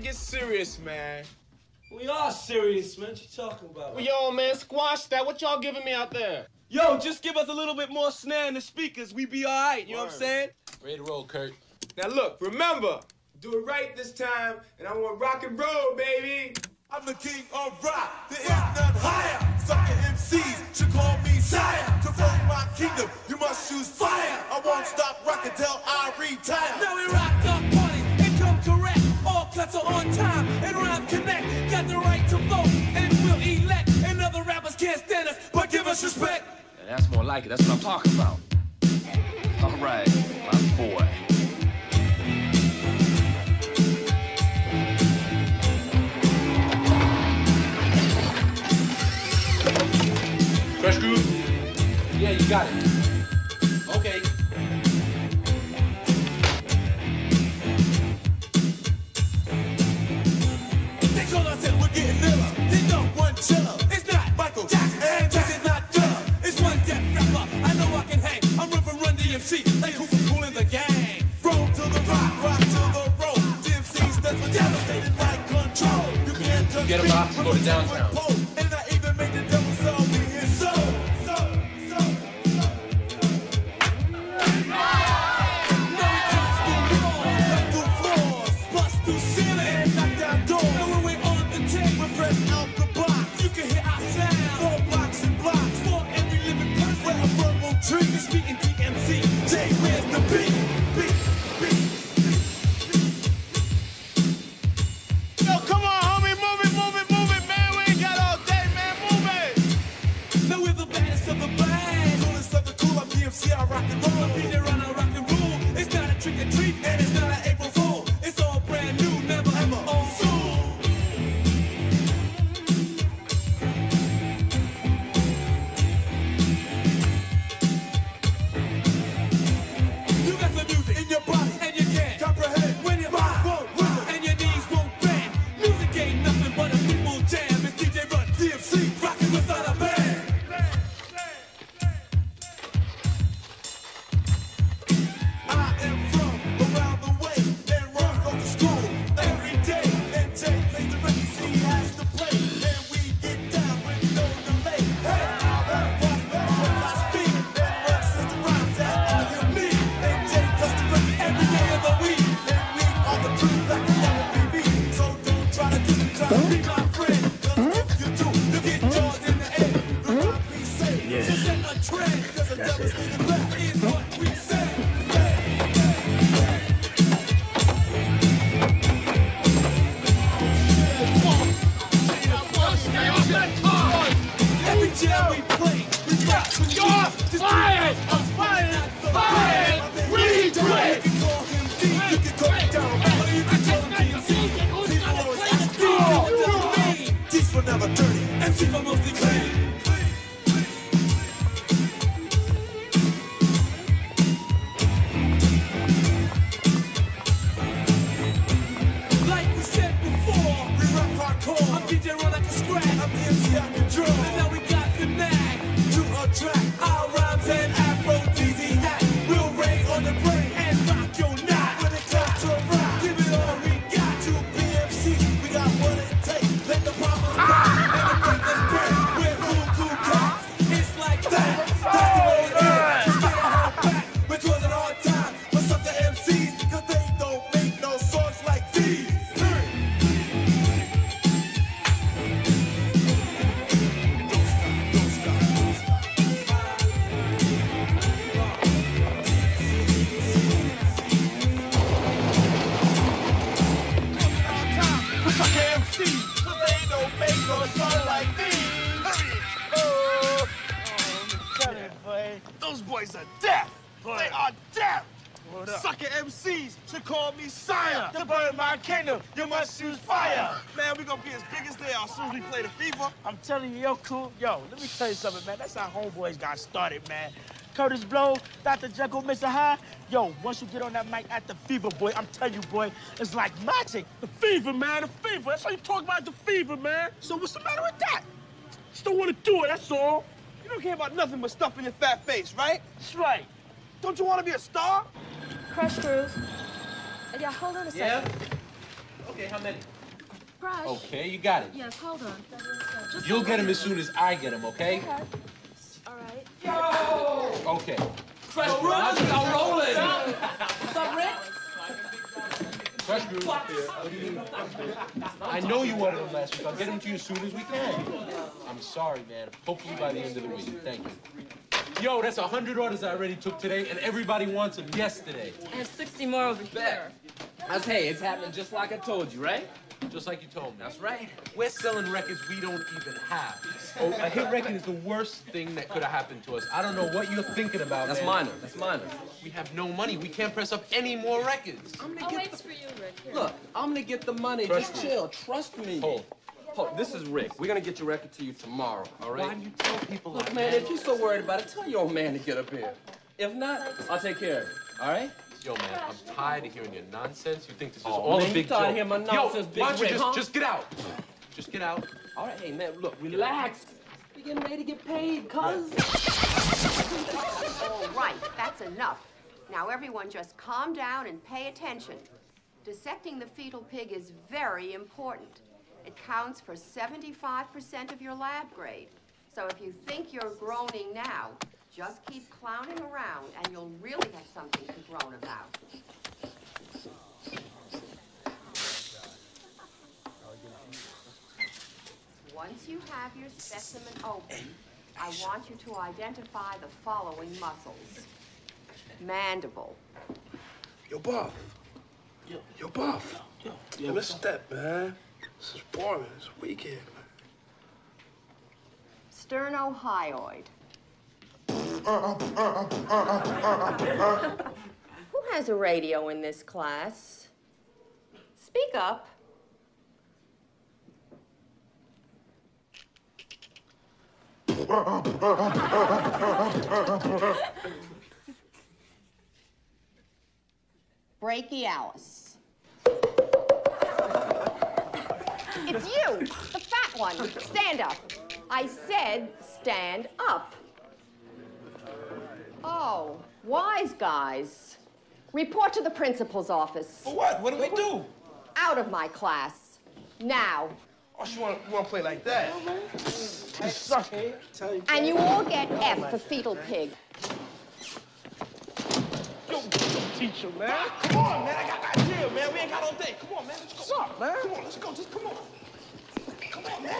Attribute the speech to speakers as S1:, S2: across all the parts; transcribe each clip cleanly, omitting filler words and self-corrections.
S1: get serious, man.
S2: We are serious, man. What you talking about?
S1: Well, yo, man, squash that. What y'all giving me out there?
S2: Yo, just give us a little bit more snare in the speakers. We be all right, you know what I'm saying?
S3: Ready to roll, Kurt.
S1: Now, look, remember, do it right this time, and I want rock and roll, baby.
S4: I'm the king of rock. There is none higher. Sucker MCs should call me sire. To run my kingdom, you must choose fire. I won't stop rocking till I retire.
S5: Now we rock our parties and come correct. All cuts are on time and rhyme connect. Got the right to vote and we'll elect. And other rappers can't stand us, but give us respect.
S3: Yeah, that's more like it. That's what I'm talking about. All right, my boy.
S1: Fresh groove?
S3: Yeah, you got it. Okay.
S4: They call us and we're getting iller. They know one chiller. It's not Michael Jackson and Jackson's not Dilla.
S5: It's one death rapper, I know I can hang. I'm ripping Run DMC, like who in the gang.
S4: Roll to the rock to the roll. DMC stands for devastated like control. You can't touch
S3: Get a box and go to downtown.
S4: And I even make the devil sell me his soul. See, I rock and roll.
S5: Be there on a rock and roll. It's not a trick or treat, and it's not an April Fool. It's all brand new, never ever old school. You got the music in your body, and you can't comprehend when your mind won't rhythm, and your knees won't bend. Music ain't nothing but a people jam. It's DJ Run DMC, rocking without a band.
S4: Never dirty, MC for mostly clean.
S5: Like we said before,
S4: We rock hardcore.
S5: I'm DJ Run like a scratch.
S4: I'm the MC I control.
S5: And now we got the knack
S4: To attract
S5: our rhymes and Afro-DZ hat. We'll rain on the brain and rock your knot.
S4: when it comes to rock.
S5: Give it all we got.
S4: To BMC, we got what it takes. Let the problems cry and the breakers break. We're cool cats.
S5: It's like that.
S4: That's the way it is. Just get a hard back. Which was an hard time for sucker MCs, cause they don't make no songs like these.
S2: Those boys are deaf. They are deaf. Sucker MCs should call me sire. To burn my kingdom, you must choose fire. Man, we gonna be as big as they are as soon as we play the FIFA.
S6: I'm telling you, yo, cool. Yo, let me tell you something, man. That's how homeboys got started, man. Curtis Blow, Dr. Jekyll, Mr. Hyde. Yo, once you get on that mic at the Fever, boy, I'm telling you, boy, it's like magic. The Fever, man, the Fever. That's why you talk about the Fever, man. So what's the matter with that? Just don't want to do it, that's all.
S2: You don't care about nothing but stuffing your fat face, right?
S6: That's right.
S2: Don't you want to be a star?
S7: Crush Groove. Yeah, hold on a second.
S3: Okay, how many?
S7: Crush.
S8: Okay, you got it.
S7: Yes, hold on. Just
S8: You'll get him as soon as I get him, okay?
S7: Okay. All right.
S3: Yo!
S8: Okay.
S3: Fresh Brew, how's it all rolling? What's up, Rick?
S8: Fresh Brew. What do you mean? I know you wanted him last week. I'll get him to you as soon as we can. I'm sorry, man. Hopefully by the end of the week. Thank you. Yo, that's 100 orders I already took today, and everybody wants them yesterday.
S7: I have 60 more over here.
S3: Hey, it's happening just like I told you, right?
S8: Just like you told me.
S3: That's right.
S8: We're selling records we don't even have. Oh, a hit record is the worst thing that could have happened to us. I don't know what you're thinking about,
S3: That's
S8: man.
S3: minor. That's minor.
S8: We have no money. We can't press up any more records.
S7: I'll wait for you, Rick. Here.
S3: Look, I'm gonna get the money.
S8: Trust
S3: Just
S8: me.
S3: chill. Trust me. Hold. This is Rick. We're gonna get your record to you tomorrow, all right?
S8: Why do you tell people
S3: Look,
S8: like
S3: man,
S8: that?
S3: if you're so worried about it, tell your old man to get up here. If not, I'll take care of it, all right?
S8: Yo, man, I'm tired of hearing your nonsense. You think this is
S3: Oh,
S8: all
S3: man,
S8: a big
S3: you tired
S8: joke.
S3: of hearing my nonsense,
S8: Yo,
S3: Big
S8: why don't you
S3: Rick, huh?
S8: just get out? Just get out.
S3: All right, hey, man, look, relax. We're getting ready to get paid, cuz.
S9: All right, that's enough. Now everyone just calm down and pay attention. Dissecting the fetal pig is very important. It counts for 75% of your lab grade. So if you think you're groaning now, just keep clowning around and you'll really have something to groan about. Once you have your specimen open, I want you to identify the following muscles. Mandible.
S2: Yo, Buff. Yo, Buff. Yo, let's step, man. This is boring. It's a weekend, man.
S9: Sternohyoid. Who has a radio in this class? Speak up. Brachialis. It's you, the fat one. Stand up. I said stand up. Oh, wise guys. Report to the principal's office.
S2: For what? What do we do?
S9: Out of my class. Now.
S2: Oh, you wanna play like that?
S6: I suck.
S9: And you all get F for fetal pig.
S6: Yo, teacher, man.
S2: Come on, man. I got an idea, man. We ain't got all day. Come on, man. Let's go.
S6: What's up, man?
S2: Come on, let's go. Just come on. Come on, man.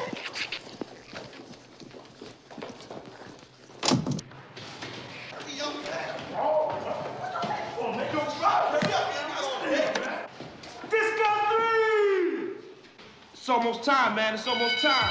S2: Hurry up, man. Oh, man. Don't try. Hurry up, man. Come on, man.
S6: Disco 3!
S2: It's almost time, man. It's almost time.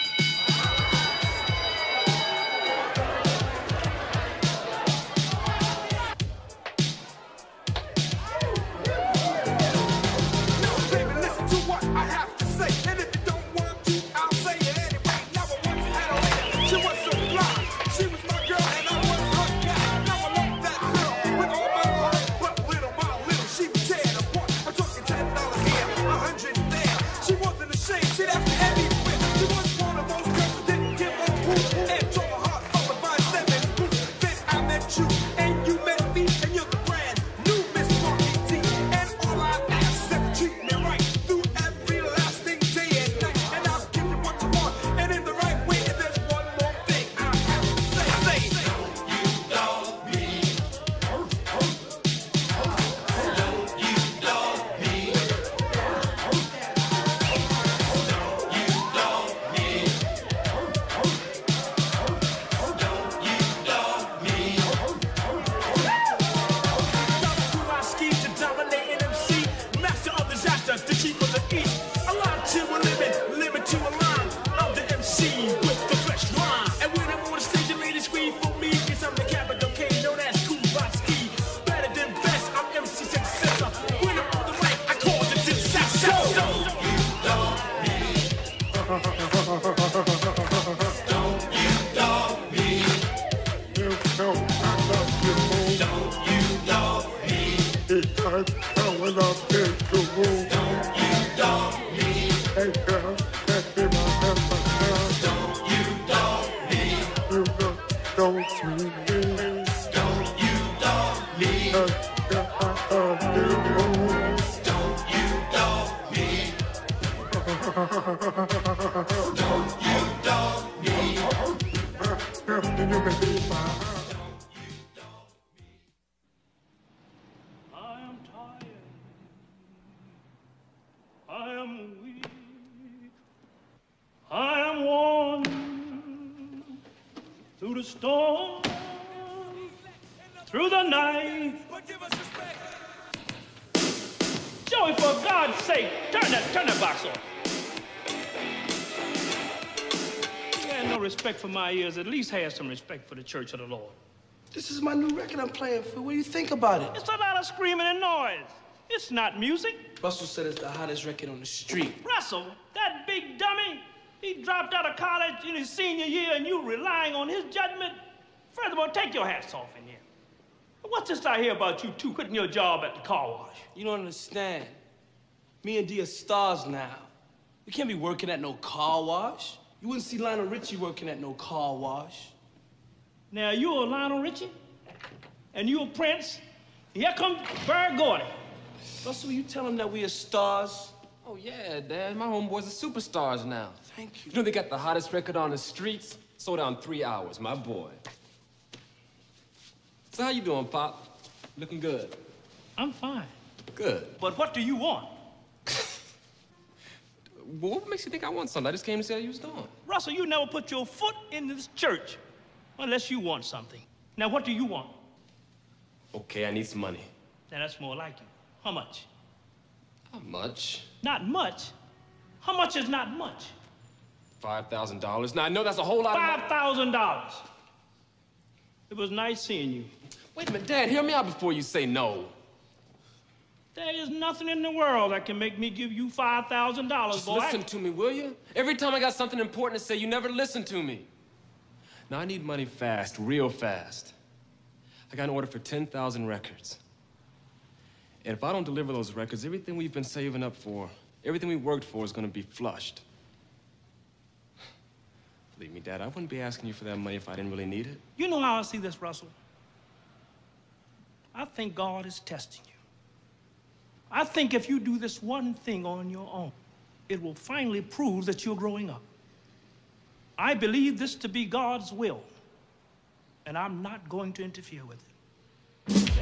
S4: Baby, listen to what I have to say. And if you don't want to, I'll say it anyway. Now I once had a lady. She was so blind. She was my girl and I was her guy. Now I love that girl with all my heart. But little by little, she was tearing apart. I'm talking $10 here, 100 there. She wasn't ashamed. She'd ask me anywhere. She was one of those girls who didn't give a hoot. And told her heart of a vine stem and boot. Then I met you and you met me and you're the brand new Miss Marketing. And all I ask is that you treat me right through every lasting day and night. And I'll give you what you want and in the right way. And there's one more thing I have to say.
S5: I scheme to dominate an MC, master of disaster, the chief of the east. A line to a limit to a line. I'm the MC with the fresh rhyme. And when I'm on the stage, the ladies scream for me, cause I'm the capital K, known as Kubaski. Better than best, I'm MC successor. When I'm on the mic, I call the disaster.
S10: the storm, through the night. Joey, for God's sake, turn that box off. You had no respect for my ears. At least have some respect for the Church of the Lord.
S6: This is my new record I'm playing for. What do you think about it?
S10: It's a lot of screaming and noise. It's not music.
S6: Russell said it's the hottest record on the street.
S10: Russell, that big dummy, he dropped out of college in his senior year and you relying on his judgment? Furthermore, take your hats off in here. What's this I hear about you two quitting your job at the car wash?
S6: You don't understand. Me and D are stars now. We can't be working at no car wash. You wouldn't see Lionel Richie working at no car wash.
S10: Now, you're Lionel Richie, and you're Prince. Here comes Berg Gordy.
S6: Russell, will you tell him that we are stars?
S3: Oh, yeah, Dad. My homeboys are superstars now.
S6: Thank you.
S3: You know they got the hottest record on the streets? Sold out in 3 hours, my boy. So how you doing, Pop? Looking good.
S10: I'm fine.
S3: Good.
S10: But what do you want?
S3: Well, what makes you think I want something? I just came to see how you was doing.
S10: Russell, you never put your foot in this church unless you want something. Now, what do you want?
S3: Okay, I need some money.
S10: Now, that's more like you. How much?
S3: Not much.
S10: Not much? How much is not much?
S3: $5,000. Now, I know that's a whole lot of money.
S10: $5,000. It was nice seeing you.
S3: Wait a minute, Dad, hear me out before you say no.
S10: There is nothing in the world that can make me give you $5,000,
S3: Just
S10: boy.
S3: listen to me, will you? Every time I got something important to say, you never listen to me. Now, I need money fast, real fast. I got an order for 10,000 records. And if I don't deliver those records, everything we've been saving up for, everything we worked for is gonna be flushed. Believe me, Dad, I wouldn't be asking you for that money if I didn't really need it.
S10: You know how I see this, Russell? I think God is testing you. I think if you do this one thing on your own, it will finally prove that you're growing up. I believe this to be God's will, and I'm not going to interfere with it.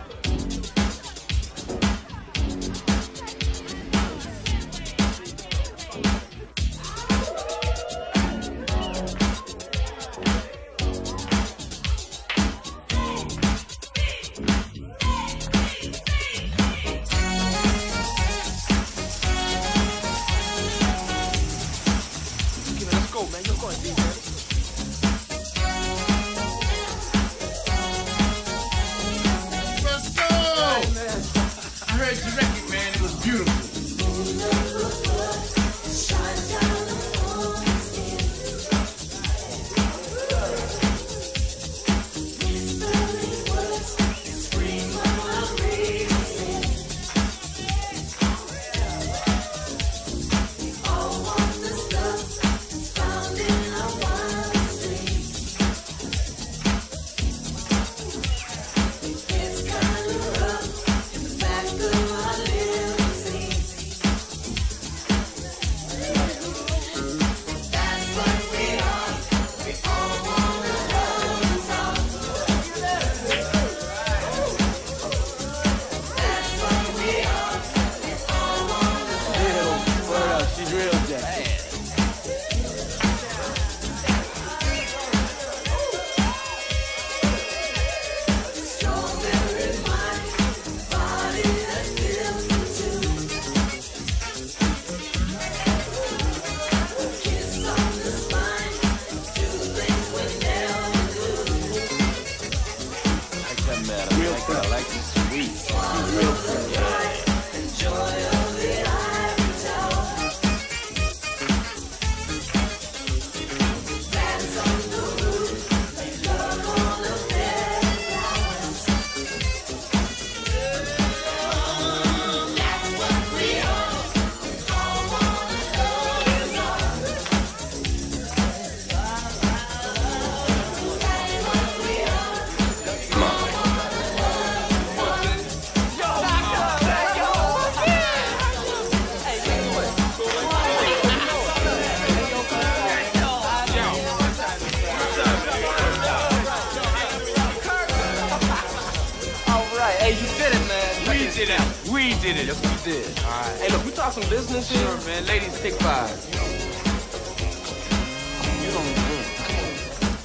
S3: We did it. Yes, we did. All right. Hey, look, we talk some business here. Sure, man. Ladies, take 5. You don't. Come on. I got a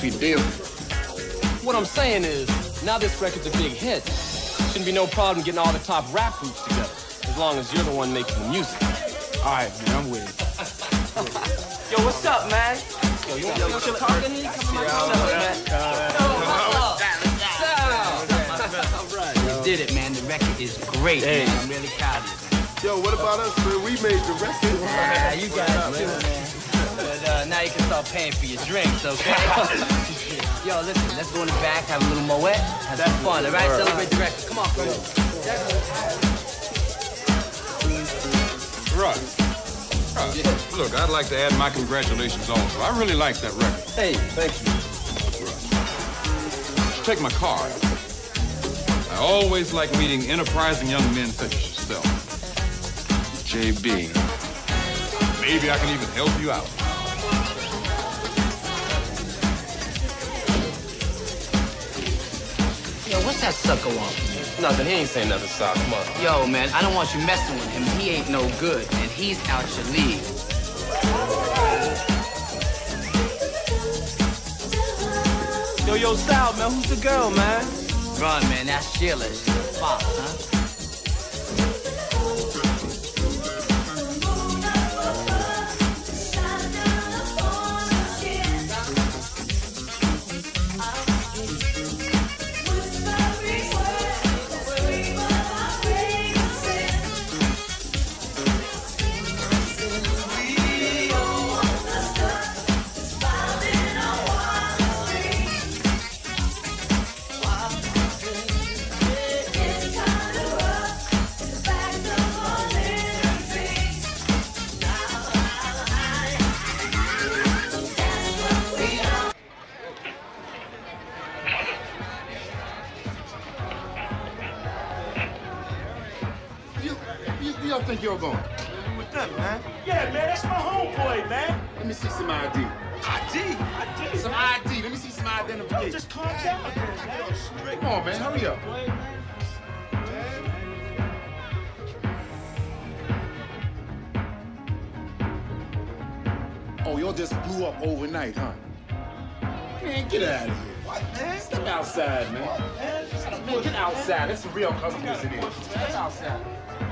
S11: Sweet deal.
S3: What I'm saying is, now this record's a big hit. Shouldn't be no problem getting all the top rap groups together, as long as you're the one making the music.
S11: All right, man, I'm with it.
S6: Yo, what's up, man? Yo, you want to talking? Come on, man.
S12: You did it, man. The record is great.
S6: Hey.
S12: Man. I'm really proud of you.
S11: Yo, what about us, man? We made the record.
S12: Yeah, you guys too, man. But now you can start paying for your drinks, okay? Yo, listen, let's go in the back, have a little moet, have some fun, all right? Celebrate the record. Come on, come on.
S13: Right. Look, I'd like to add my congratulations also. I really like that record.
S3: Hey, thank you.
S13: Take my card. I always like meeting enterprising young men such as yourself. JB. Maybe I can even help you out.
S12: Yo, what's that sucker want?
S3: Nothing, he ain't saying nothing, Sal. Come on.
S12: Yo, man, I don't want you messing with him. He ain't no good, and he's out your league.
S6: Yo, Sal, man, who's the girl, man?
S12: Run, man, that's Sheila. She's a fox, huh?
S11: Y'all think you're going?
S6: With them, man.
S10: Yeah, man, that's my homeboy, man.
S11: Let me see some ID.
S6: ID?
S11: Some ID. Let me see some
S10: Yo,
S11: identification.
S10: just calm down, man.
S11: Come on, man. Hurry up. Oh, y'all just blew up overnight, huh? Man, get out of here. What, man? Step outside, man. Man, get outside. That's the real customers in here. Step outside.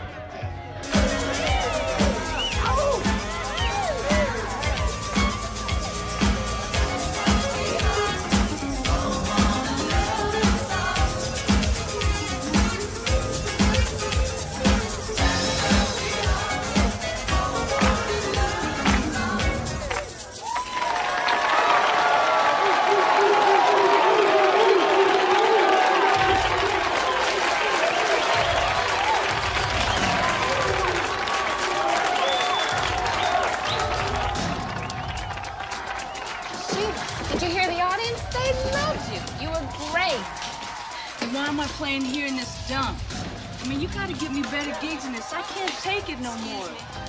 S14: Did you hear the audience? They loved you. You were great.
S7: Why am I playing here in this dump? I mean, you gotta give me better gigs than this. I can't take it no more.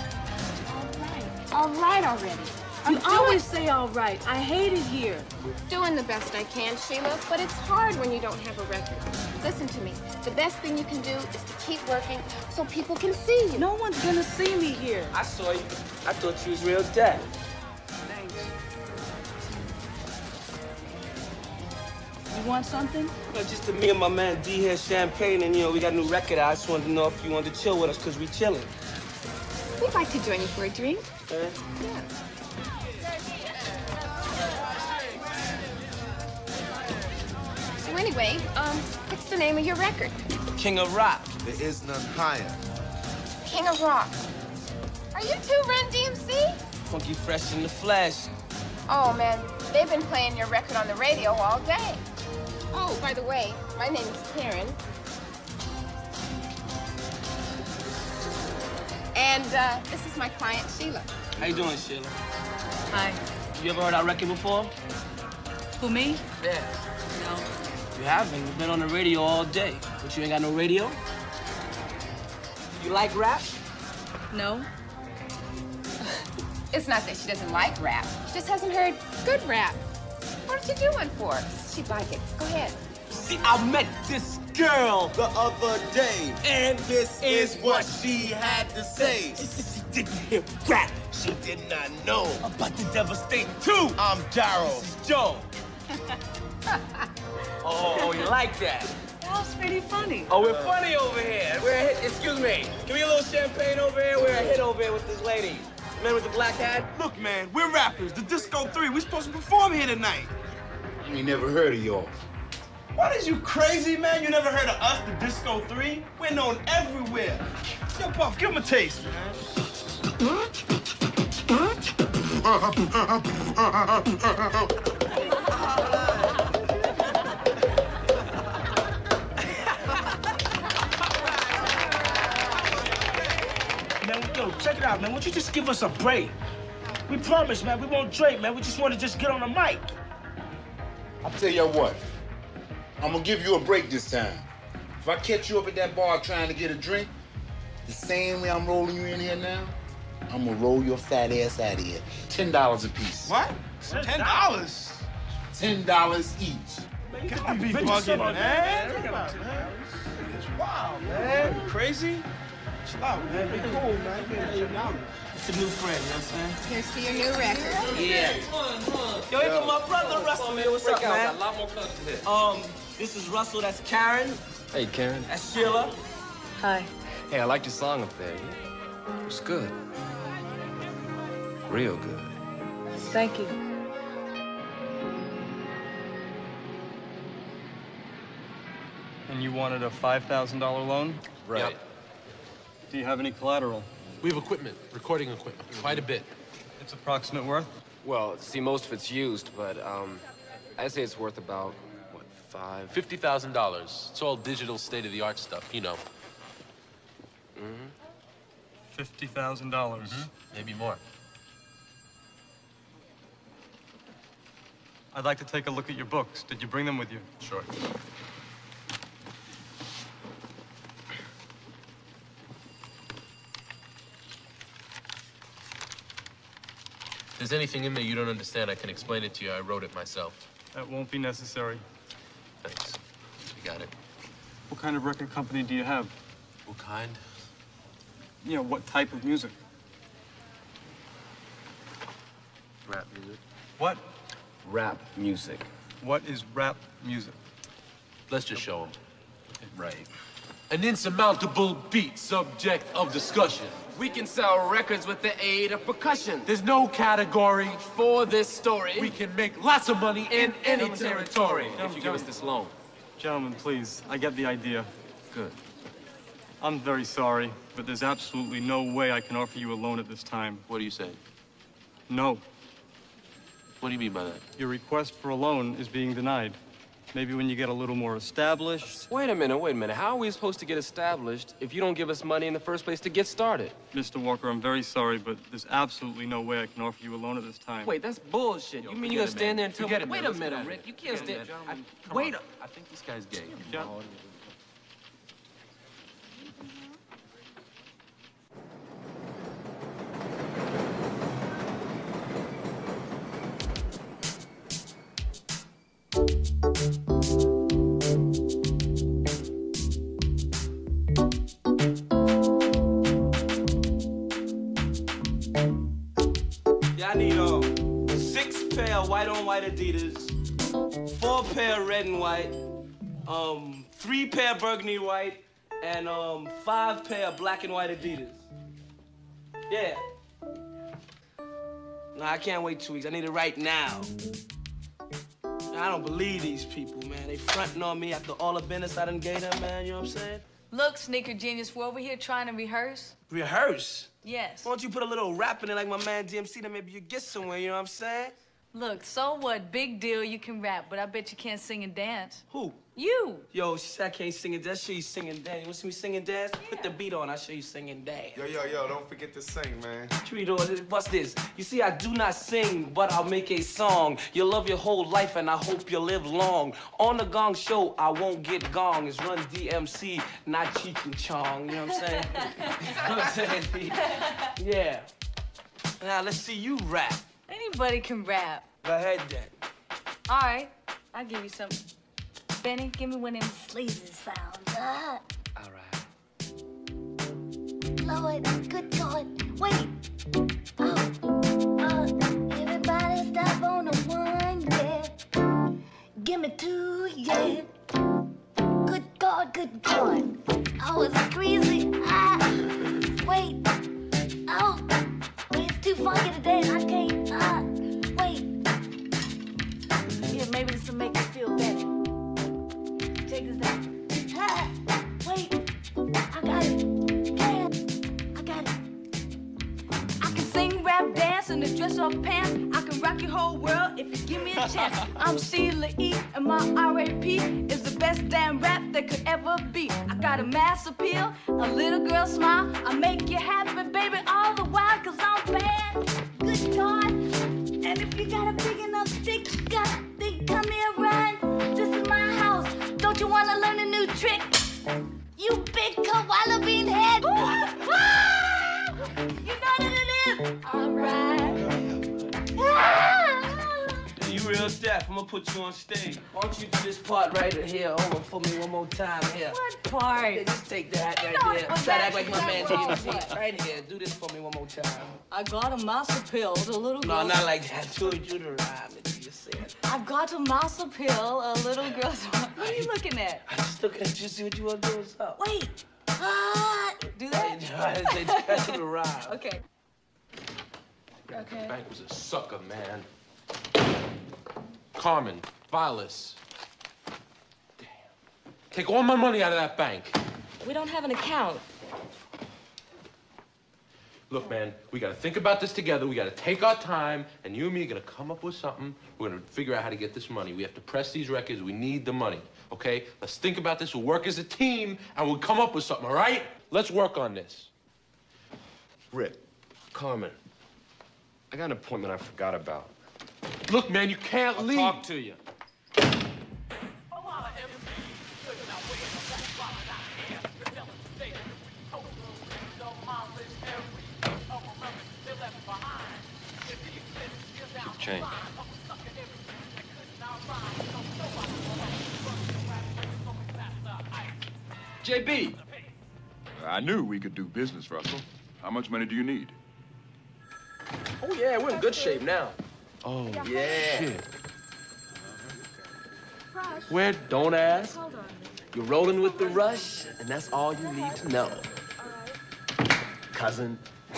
S14: All right already.
S7: You always say all right. I hate it here.
S14: Doing the best I can, Sheila, but it's hard when you don't have a record. Listen to me. The best thing you can do is to keep working so people can see you.
S7: No one's gonna see me here.
S6: I saw you. I thought you was real dead.
S7: You want something?
S6: Just to me and my man D here, champagne, and we got a new record out. I just wanted to know if you wanted to chill with us, because we chilling.
S14: We'd like to join you for a drink.
S6: Yeah.
S14: So anyway, what's the name of your record?
S6: King of Rock.
S2: There is none higher.
S14: King of Rock. Are you too Run DMC?
S6: Funky Fresh in the Flesh.
S14: Oh, man, they've been playing your record on the radio all day. Oh, by the way, my name is Karen. And this is my client, Sheila.
S6: How you doing, Sheila?
S7: Hi.
S6: You ever heard our record before?
S7: Who, me?
S6: Yeah.
S7: No.
S6: You haven't. You've been on the radio all day. But you ain't got no radio? You like rap?
S7: No.
S14: It's not that she doesn't like rap. She just hasn't heard good rap. Why don't you do one for her? She'd like it. Go ahead.
S2: See, I met this girl the other day, and this is what she had to say. She didn't hear rap. She did not know about the devastating truth. I'm Daryl. This is Joe.
S12: Oh, you like that?
S7: That's pretty funny.
S12: Oh, we're funny over here. We're a hit. Excuse me. Give me a little champagne over here. We're a hit over here with this lady. Man with the black hat.
S2: Look, man, we're rappers. The Disco 3. We're supposed to perform here tonight.
S11: I ain't never heard of y'all.
S2: What is you crazy, man? You never heard of us, the Disco 3? We're known everywhere. Yo, Puff, give him a taste, man.
S6: Man, yo, check it out, man. Won't you just give us a break? We promise, man, we won't drink, man. We just want to just get on the mic.
S11: I'll tell you what. I'm gonna give you a break this time. If I catch you up at that bar trying to get a drink, the same way I'm rolling you in here now, I'm gonna roll your fat ass out of here. $10 a piece.
S2: What? $10?
S11: $10 each.
S2: Man, you gotta be bugging, man. Wow, man. You crazy? Chill out, man. Be cool, man.
S6: It's a new friend, you know what I'm saying?
S9: Here's to your new record.
S12: Yeah. Yo, here come my brother Russell, man. What's up, man?
S3: A lot more clubs here.
S12: This is Russell. That's Karen.
S3: Hey, Karen.
S12: That's Sheila.
S7: Hi.
S3: Hey, I liked your song up there. It was good. Real good.
S7: Thank you.
S15: And you wanted a $5,000 loan?
S3: Right. Yep.
S15: Do you have any collateral?
S8: We have equipment, recording equipment, quite a bit.
S15: Its approximate worth?
S3: Well, see, most of it's used, but I'd say it's worth about, what,
S8: $50,000. It's all digital, state-of-the-art stuff, you know.
S15: $50,000.
S8: Maybe more.
S15: I'd like to take a look at your books. Did you bring them with you?
S8: Sure. If there's anything in there you don't understand, I can explain it to you. I wrote it myself.
S15: That won't be necessary.
S8: Thanks. You got it.
S15: What kind of record company do you have?
S8: What kind?
S15: You know, what type of music?
S8: Rap music.
S15: What?
S3: rap music.
S15: What is rap music?
S8: Let's just show them. Right. An insurmountable beat, subject of discussion.
S3: We can sell records with the aid of percussion.
S8: There's no category
S3: for this story.
S8: We can make lots of money in any territory
S3: if you give us this loan.
S15: Gentlemen, please, I get the idea.
S3: Good.
S15: I'm very sorry, but there's absolutely no way I can offer you a loan at this time.
S8: What do you say?
S15: No.
S8: What do you mean by that?
S15: Your request for a loan is being denied. Maybe when you get a little more established.
S3: Wait a minute. How are we supposed to get established if you don't give us money in the first place to get started?
S15: Mr. Walker, I'm very sorry, but there's absolutely no way I can offer you a loan at this time.
S3: Wait, that's bullshit. You mean you're gonna stand there and tell me? Wait a minute, Rick. You can't stand.
S8: Wait. I think this guy's gay.
S12: Yeah, I need 6 pair of white on white Adidas, 4 pair red and white, 3 pair burgundy white, and 5 pair of black and white Adidas. Yeah. No, I can't wait 2 weeks. I need it right now. I don't believe these people, man. They fronting on me after all the business I done gave them, man. You know what I'm saying?
S7: Look, Sneaker Genius, we're over here trying to rehearse.
S12: Rehearse?
S7: Yes.
S12: Why don't you put a little rap in it like my man DMC, then maybe you get somewhere, you know what I'm saying?
S7: Look, so what? Big deal, you can rap, but I bet you can't sing and dance.
S12: Who?
S7: You.
S12: Yo, she said I can't sing and dance. Show you sing and dance. You want to see me sing and dance? Yeah. Put the beat on. I'll show you sing and dance.
S1: Yo, don't forget to sing, man.
S12: Trito, what's this? You see, I do not sing, but I'll make a song. You'll love your whole life, and I hope you live long. On the Gong Show, I won't get gong. It's Run DMC, not Cheech and Chong. You know what I'm saying? You know what I'm saying? Yeah. Now, let's see you rap.
S7: Anybody can rap.
S12: Go ahead, then.
S7: All right, I'll give you something. Benny, give me one of them sleazy sounds.
S3: All right.
S16: Lord, good God. Wait. Everybody stop on the one, yeah. too, yeah. Good God, good God. Oh, it's crazy. Wait. Oh, it's too funky today. I can't. Wait. Yeah, maybe this will make you feel better. Check this out. Wait. I got it. Yeah, I got it. I can sing, rap, dance, and dress up pants. I can rock your whole world if you give me a chance. I'm Sheila E, and my R.A.P. is the best damn rap that could ever be. I got a mass appeal, a little girl smile. I make you happy, baby, all the while, 'cause I'm bad. Good God. And if you got a big enough stick, you got to think, come here, run. This is my house. Don't you want to learn a new trick? You big koala bean head. You know what it is? All right.
S12: You real deaf. I'm gonna put you on stage. Why don't you do this part right here over for me one more time here?
S7: What part?
S12: Yeah, just take that right there. Try to act like my man DMC. Right here. Do this for me one more time.
S7: I got a mouse pill, a little girl.
S12: No, not like that. I told you to rhyme it. You said.
S7: I've got a mouse pill, a little girl. What are you looking at?
S12: I just looking at you, see what you want to do. What's up?
S7: Wait. Do that?
S12: They got you to rhyme.
S7: Okay.
S3: The bank was a sucker, man. Carmen, Vilas. Damn. Take all my money out of that bank.
S7: We don't have an account.
S3: Look, man, we gotta think about this together. We gotta take our time, and you and me are gonna come up with something. We're gonna figure out how to get this money. We have to press these records. We need the money, okay? Let's think about this. We'll work as a team, and we'll come up with something, all right? Let's work on this.
S17: Rip.
S3: Carmen, I got an appointment I forgot about.
S8: Look, man, you can't leave.
S3: I'll talk to you. Change. JB.
S13: I knew we could do business, Russell. How much money do you need?
S3: Oh, yeah, we're in good shape now. Oh,
S12: Yeah.
S3: shit. Where? Don't ask.
S12: You're rolling with the rush, and that's all you need to know. Cousin.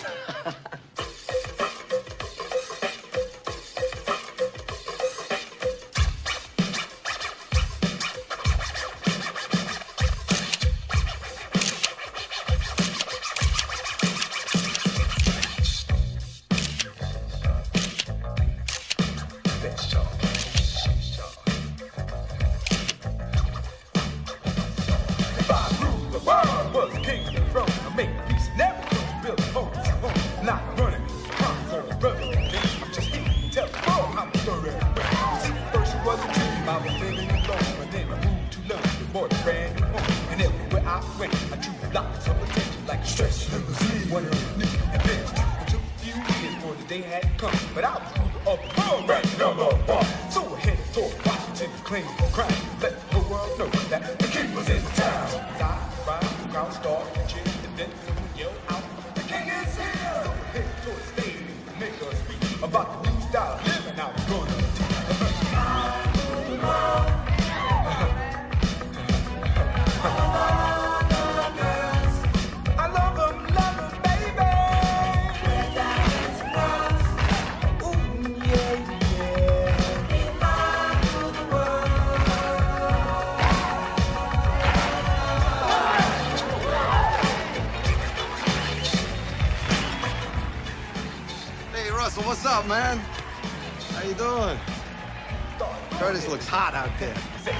S18: What's up, man? How you doing? Curtis looks hot out there.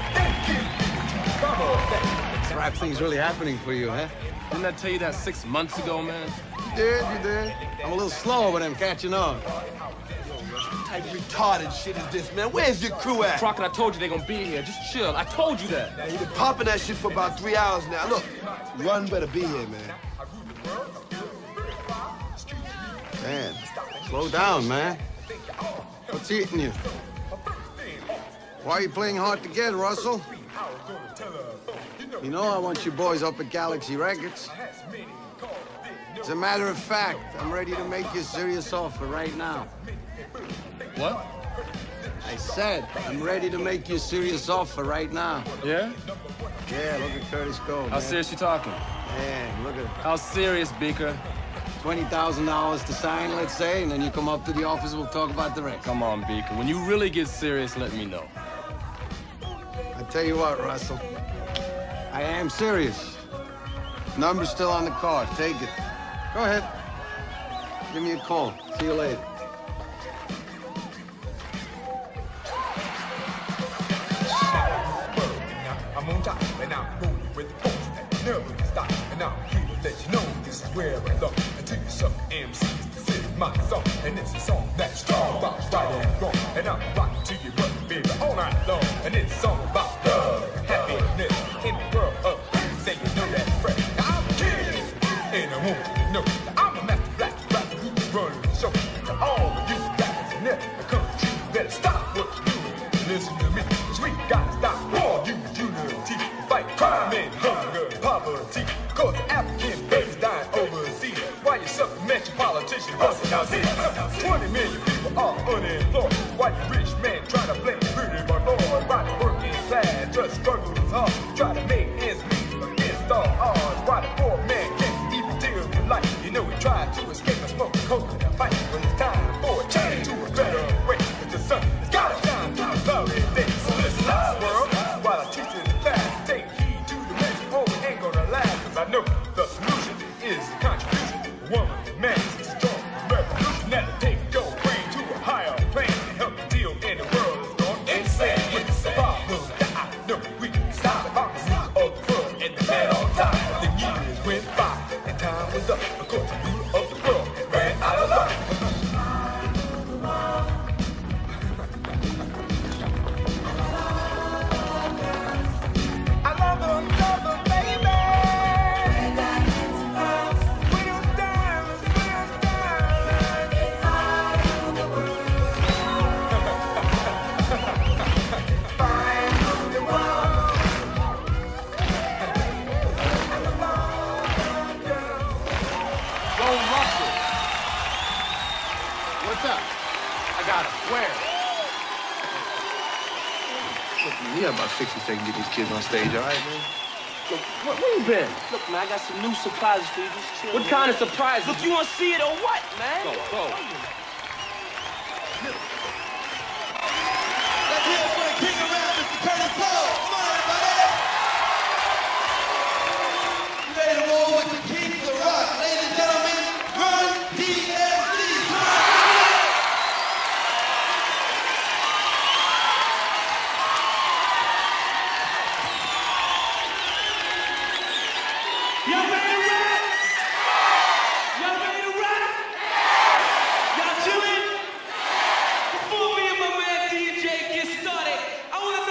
S18: This rap thing's really happening for you, huh?
S3: Didn't I tell you that 6 months ago, man?
S18: You did. I'm a little slow, but I'm catching on.
S2: What type of retarded shit is this, man? Where's your crew at?
S3: Crockett, I told you they're gonna be here. Just chill. I told you that.
S2: Man, you've been popping that shit for about 3 hours now. Look, Run better be here, man.
S18: Man, slow down, man. What's eating you? Why are you playing hard to get, Russell? You know I want you boys up at Galaxy Records. As a matter of fact, I'm ready to make you a serious offer right now.
S3: What?
S18: I said, I'm ready to make you a serious offer right now.
S3: Yeah?
S18: Yeah, look at Curtis go.
S3: How serious you talking?
S18: Man, look at it.
S3: How serious, Beaker?
S18: $20,000 to sign, let's say, and then you come up to the office, we'll talk about the rest.
S3: Come on, Beaker. When you really get serious, let me know.
S18: I tell you what, Russell. I am serious. Number's still on the card. Take it. Go ahead. Give me a call. See you later.
S4: I'm on top and I'm rolling with the force that never stop. And I'm here to let you know this is where I belong. Until you suck MCs, this is my song. And it's a song that's strong about right and wrong. And I'm rocking to you, but baby, all night long. And it's a song about love and happiness in the world of peace. And you know that's fresh. Now I'm a kid, and I want you to know that I'm a master black rapper who's running the show. To all of you rappers and never come true, you better stop what you're doing. Listen to me, 'cause we gotta stop all you unity. Fight crime and hunger and poverty. 'Cause the African babies dying overseas. Why you supplement politicians busting out these? 20 million people are unemployed. Why you rich men try to blame pretty boy Lord? Why the working class just struggles hard, try to make ends meet against all odds? Why the poor man can't even deal with life? You know he tried to escape and smoke coke and fight, but it's time for a change to a better way. But the sun has gotta shine through the cloudy days. So listen up, world, while I teach in the class, take heed to the message. Oh, it ain't gonna last, 'cause I know the solution is the contribution. Woman, man, it's a strong revolution that'll take your brain to a higher plane and help you deal in the world that's gone insane. It's a problem that I know we can stop the harmony of the world and the man on top. The years went by and time was up. Of course, the ruler of the world ran out of luck. I love her, baby.
S18: What's up?
S3: I got him. Where?
S8: Look, man, you have about 60 seconds to get these kids on stage, all right, man?
S12: Look, where you been? Look, man, I got some new surprises for you. Just chill. What kind of surprises? Look, you want to see it or what, man?
S8: Go.
S5: Let's hear it for the king of rap, Mr. Curtis Blow. Come on, everybody. You ready to roll with the king of the rock? Ladies and gentlemen, Run DMC. Y'all ready to rap? Y'all ready to rap? Y'all chillin'? Before me and my man DJ get started, I want to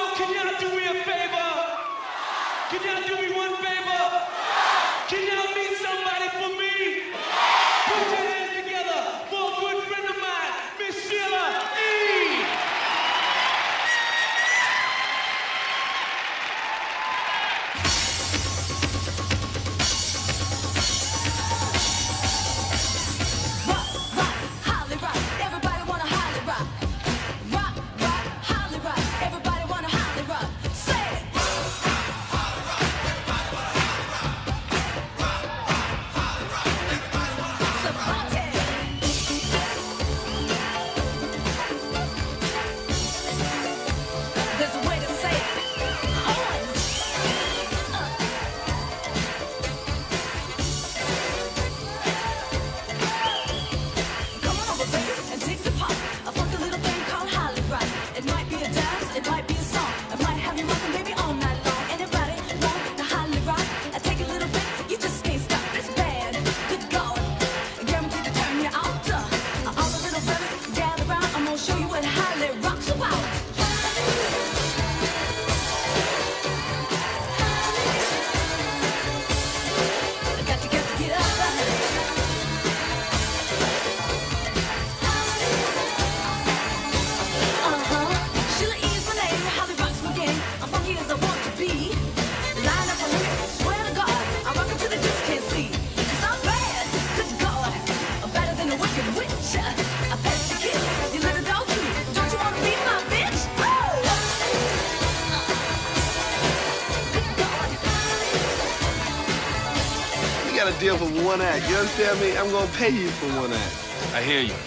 S19: got a deal for one act. You understand me? I'm gonna pay you for one act.
S3: I hear you.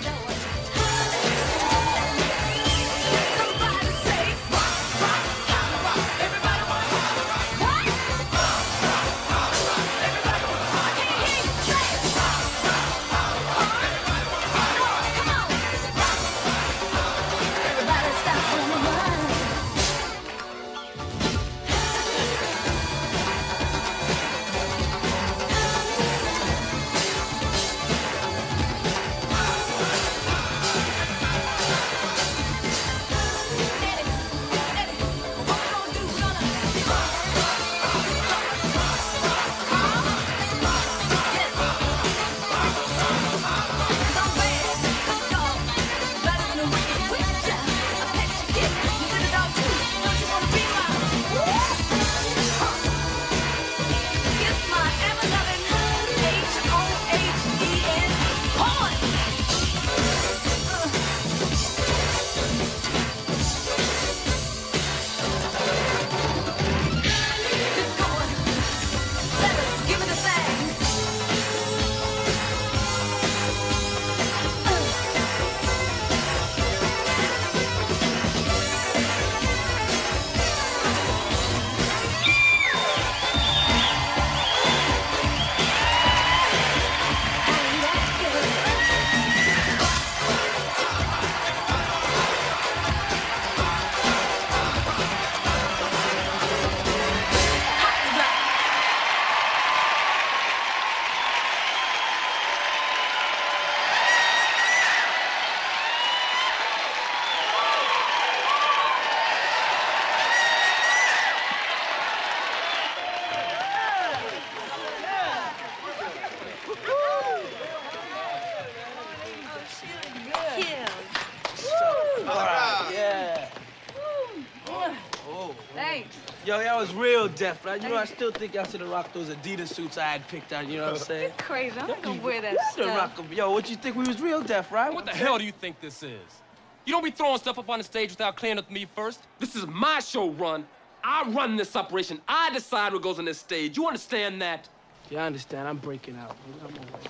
S6: Thanks. Yo, y'all was real deaf, right? You know, I still think y'all should have rocked those Adidas suits I had picked out, you know what I'm saying?
S7: You're crazy. I'm not gonna wear that
S6: Rock
S7: stuff.
S6: 'em. Yo, what you think? We was real deaf, right?
S3: What the hell do you think this is? You don't be throwing stuff up on the stage without clearing up me first. This is my show run. I run this operation. I decide what goes on this stage. You understand that?
S6: Yeah, I understand. I'm breaking out. I'm over it.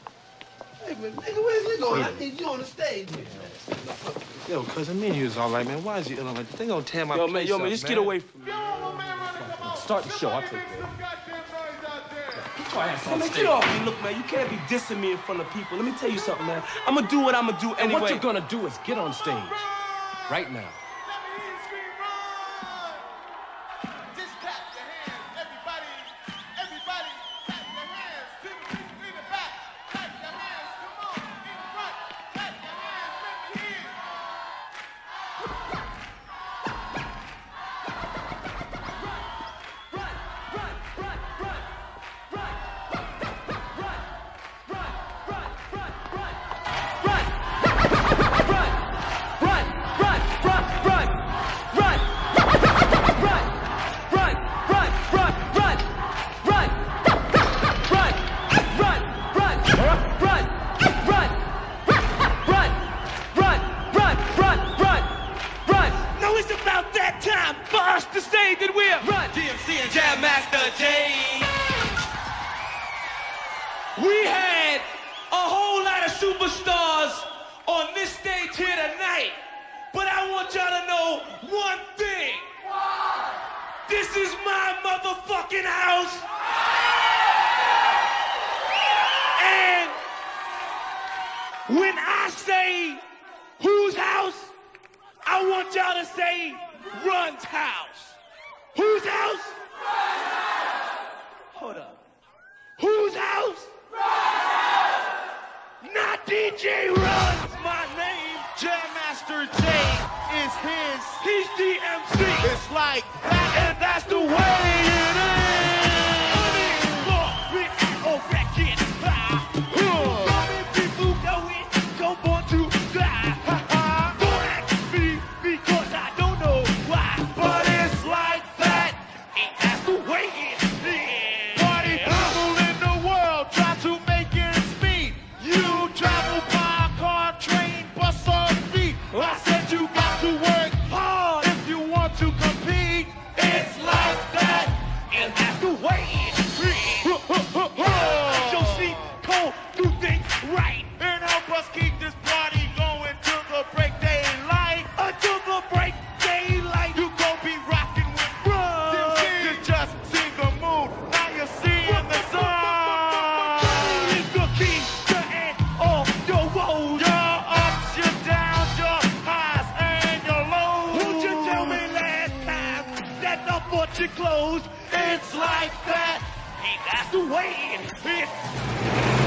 S19: Hey, man, nigga, where's he going? I need you on the stage.
S2: Yo, cousin, me and you is all right, man. Why is he ill like that? They gonna tear my place
S6: Yo,
S2: up,
S6: man, just get away from me.
S3: Start the show. I'll take care of it.
S6: Man, get off me. Look, man, you can't be dissing me in front of people. Let me tell you something, man. I'm gonna do what I'm gonna do anyway.
S3: And what you're gonna do is get on stage. Right now.
S5: We had a whole lot of superstars on this stage here tonight, but I want y'all to know one thing. This is my motherfucking house. And when I say whose house, I want y'all to say Run's house. Whose house? Hold up. Whose house? Not DJ Run's. My name, Jam Master Jay, is his. He's DMC. It's like that, and that's the way it is. We all back in. Many people going, go born to die. Don't ask me because I don't know why, but it's like that, and that's the way it is. Party people in the world try to make ends meet. You travel by car, train, bus, or feet. I said you got to work hard if you want to compete. It's like that,
S6: clothes. It's like that. Hey, that's the way it is.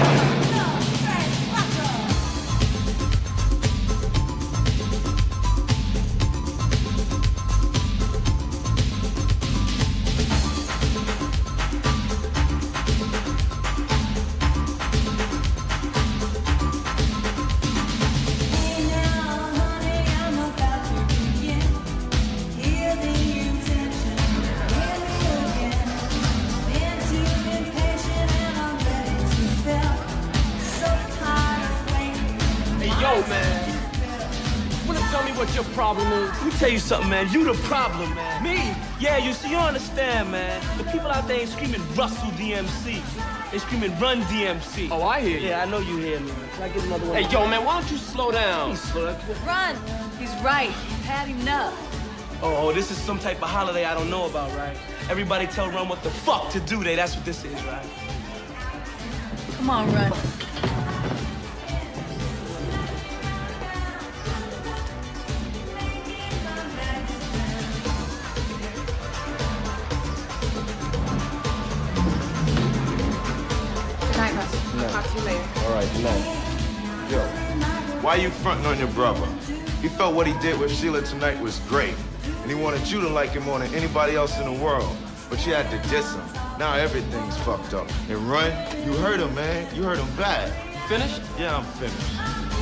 S12: Yo, man. You wanna tell me what your problem is?
S6: Let me tell you something, man. You the problem, man.
S12: Me?
S6: Yeah, you see, you understand, man. The people out there ain't screaming Russell DMC. They screaming Run DMC.
S12: Oh, I hear you.
S6: Yeah, I know you hear me, man. Can I get another one?
S12: Hey, yo, man, why don't you slow down?
S6: Slow down.
S7: Run. He's right. You've had enough.
S6: Oh, this is some type of holiday I don't know about, right? Everybody tell Run what the fuck to do. That's what this is, right?
S7: Come on, Run.
S14: Good night, Russell. Talk to you later.
S17: All right, good night. Yo, why you fronting on your brother? He felt what he did with Sheila tonight was great, and he wanted you to like him more than anybody else in the world. But you had to diss him. Now everything's fucked up. And Run, you hurt him, man. You hurt him bad.
S12: Finished?
S17: Yeah, I'm finished.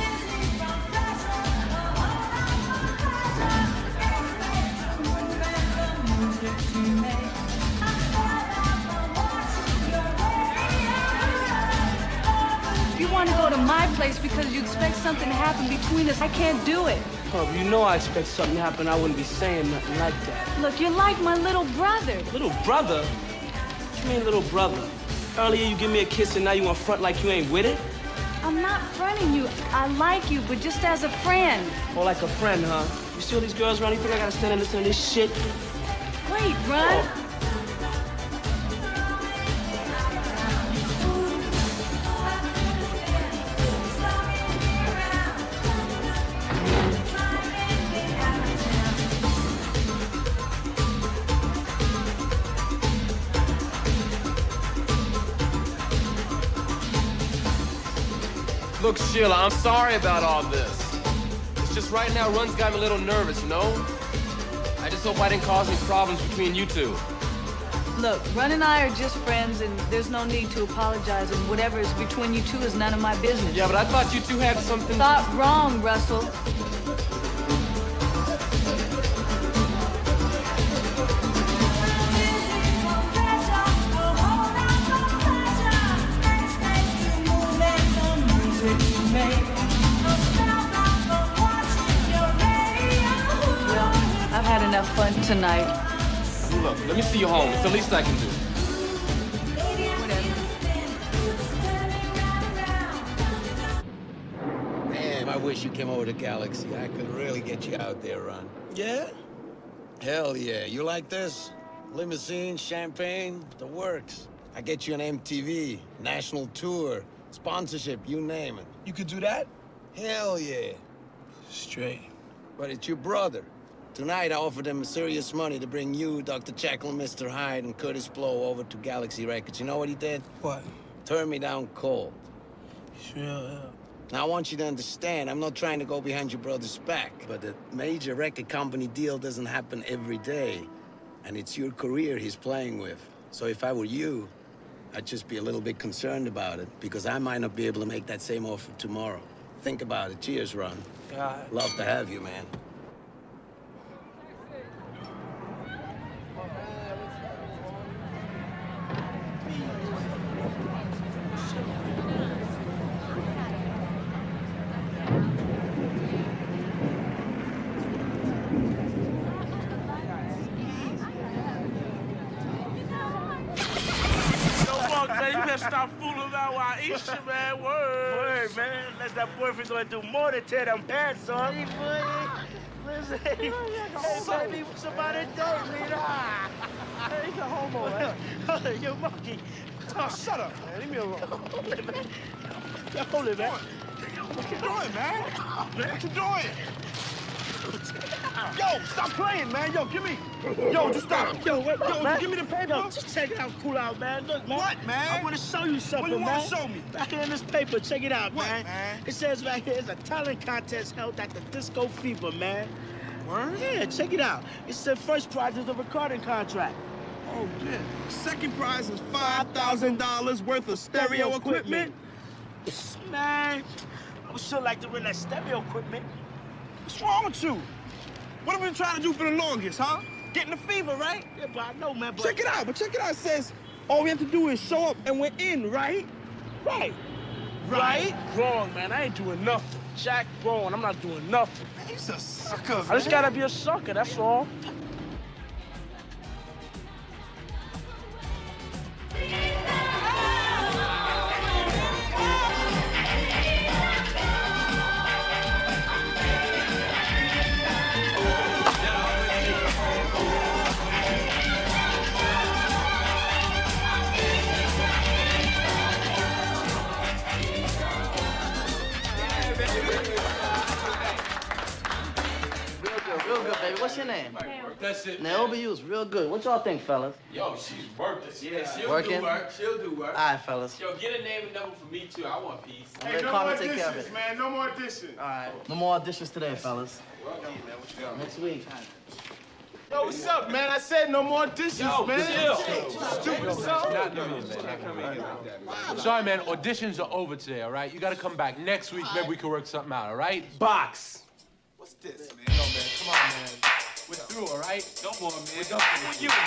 S7: If you want to go to my place because you expect something to happen between us, I can't do it.
S6: Oh, you know I expect something to happen. I wouldn't be saying nothing like that.
S7: Look, you're like my little brother.
S6: Little brother? What you mean little brother? Earlier you give me a kiss and now you want to front like you ain't with it?
S7: I'm not fronting you. I like you, but just as a friend.
S6: Or like a friend, huh? You see all these girls around? You think I gotta stand and listen to this shit?
S7: Wait, Run.
S3: Look, Sheila, I'm sorry about all this. It's just right now, Run's got me a little nervous, you know? I just hope I didn't cause any problems between you two.
S7: Look, Run and I are just friends, and there's no need to apologize, and whatever is between you two is none of my business.
S3: Yeah, but I thought you two had something...
S7: Thought wrong, Russell. I've had enough fun tonight.
S3: Look, let me see you home. It's the least I can do.
S20: Man, I wish you came over to Galaxy. I could really get you out there, Run.
S6: Yeah?
S20: Hell yeah. You like this? Limousine, champagne, the works. I get you an MTV, national tour, sponsorship, you name it.
S6: You could do that?
S20: Hell yeah.
S6: Straight.
S20: But it's your brother. Tonight, I offered him serious money to bring you, Dr. Jekyll, Mr. Hyde, and Curtis Blow over to Galaxy Records. You know what he did?
S6: What?
S20: Turned me down cold.
S6: Yeah.
S20: Now, I want you to understand, I'm not trying to go behind your brother's back, but a major record company deal doesn't happen every day. And it's your career he's playing with. So if I were you, I'd just be a little bit concerned about it, because I might not be able to make that same offer tomorrow. Think about it. Cheers, Ron.
S6: God.
S20: Love to have you, man.
S6: Man, you better stop fooling around with Aisha, man. Word, man. Unless that boyfriend gonna do more than tear them pants off. Hey, boy. Listen, hey, baby, somebody date me. Hey, he's a homo, man. You monkey. Oh, shut up, man. Leave me alone. Hold it, man. Hold it, man. What you doing, man? What you doing?
S2: Yo, stop playing, man. Yo, give me. Yo, just stop.
S6: Yo, wait,
S2: Yo,
S6: man.
S2: give me the paper.
S6: Yo, just check it out, cool out, man. Look, man.
S2: What, man?
S6: I want to show you something,
S2: What do you
S6: man.
S2: want to show me?
S6: Right here in this paper, check it out,
S2: What,
S6: man.
S2: man?
S6: It says right here, it's a talent contest held at the Disco Fever, man. Word? Yeah, check it out. It said first prize is a recording contract.
S2: Oh, yeah. Second prize is $5,000 worth of stereo equipment.
S6: Man, I would sure like to win that stereo equipment.
S2: What's wrong with you? What have we been trying to do for the longest, huh? Getting the fever, right?
S6: Yeah, but I know, man, but...
S2: Check it out, It says all we have to do is show up and we're in, right?
S6: Right. Right? Wrong, man. I ain't doing nothing. Jack wrong. I'm not doing nothing.
S2: Man, he's a sucker,
S6: I just gotta be a sucker, that's all.
S21: Real good, baby. What's your name?
S8: That's it.
S21: Naomi, you was real good. What y'all think, fellas?
S13: Yo, she's working. Yeah, she'll
S21: Working?
S13: do work. She'll do work.
S21: All right, fellas.
S13: Yo, get a name and number for me, too. I want peace.
S21: I'm gonna Carmen take care of it.
S2: man. No more auditions.
S21: All right. No more auditions today, fellas. Next week.
S2: Yo, what's up, man? I said no more auditions, man.
S8: Stupid Sorry, man. Auditions are over today, all right? You gotta come back next week. Maybe we can work something out, all right?
S13: Box.
S8: What's this, man? Yo, man, come on, man. We're through, all right? No more, man. We're done with you,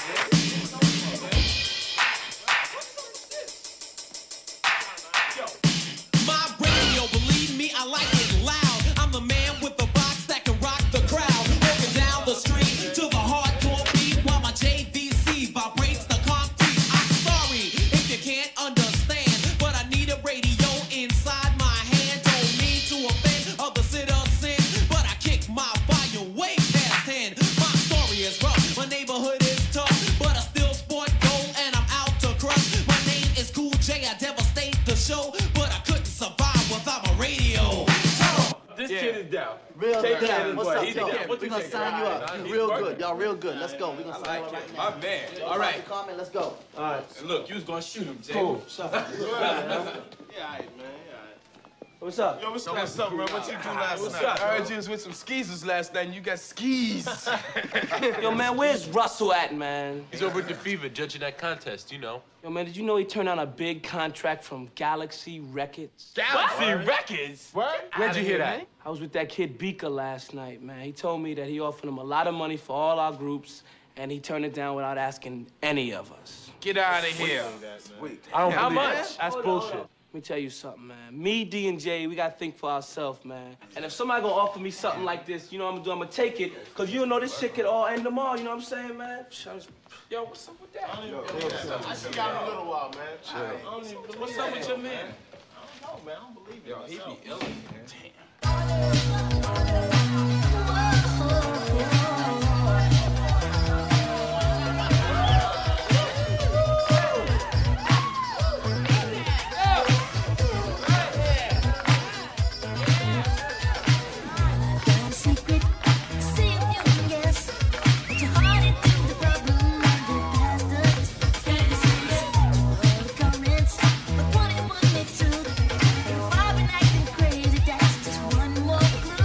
S5: My radio, believe me, I like it loud. I'm the man with the box that can rock the crowd. Walking down the street to the hardcore beat while my JVC vibrates the concrete. I'm sorry if you can't understand, but I need a radio inside my hand. Don't mean to offend other citizens, but I kick my volume way past 10. My story is rough, my neighborhood is tough, but I still sport gold and I'm out to crush. My name is Cool J, I devastate the show, but I couldn't survive without my radio.
S13: This kid is down.
S21: Real
S13: Take
S21: good.
S13: care of
S21: What's
S13: this
S21: up,
S13: boy.
S21: y'all?
S13: What
S21: We're
S13: you
S21: gonna
S13: think?
S21: sign you up.
S13: He's
S21: You real
S13: working.
S21: good. Y'all real good. Let's go. We're gonna sign you up right now.
S13: My man.
S21: All
S13: All right.
S21: right. Carmen, let's go.
S13: All right. And look, you was gonna shoot him, Jay.
S21: Cool.
S2: Yeah, all right, man.
S6: What's up?
S2: Yo, what's up, man? What you do last night?
S13: up?
S2: I heard you was with some skeezers last night, and you got skis.
S12: Yo, man, where's Russell at, man?
S8: He's over at the Fever judging that contest, you know.
S12: Yo, man, did you know he turned down a big contract from Galaxy Records?
S13: Galaxy Records? What?
S8: Where'd you hear that?
S12: I was with that kid Beaker last night, man. He told me that he offered him a lot of money for all our groups, and he turned it down without asking any of us.
S13: Get out of here.
S8: I don't
S12: How
S8: believe
S12: much?
S8: that. That's bullshit.
S12: Let me tell you something, man. Me, D, and J, we gotta think for ourselves, man. And if somebody gonna offer me something like this, you know what I'm gonna do? I'm gonna take it, cause you know this shit could all end tomorrow, you know what I'm saying, man? Yo, what's up with that?
S2: I see y'all in a little while, man.
S12: What's up with your man?
S2: I don't know, man. I don't believe it.
S13: Yo, he be ill, man.
S16: But what it would make to, if I've been acting crazy, that's just one more clue.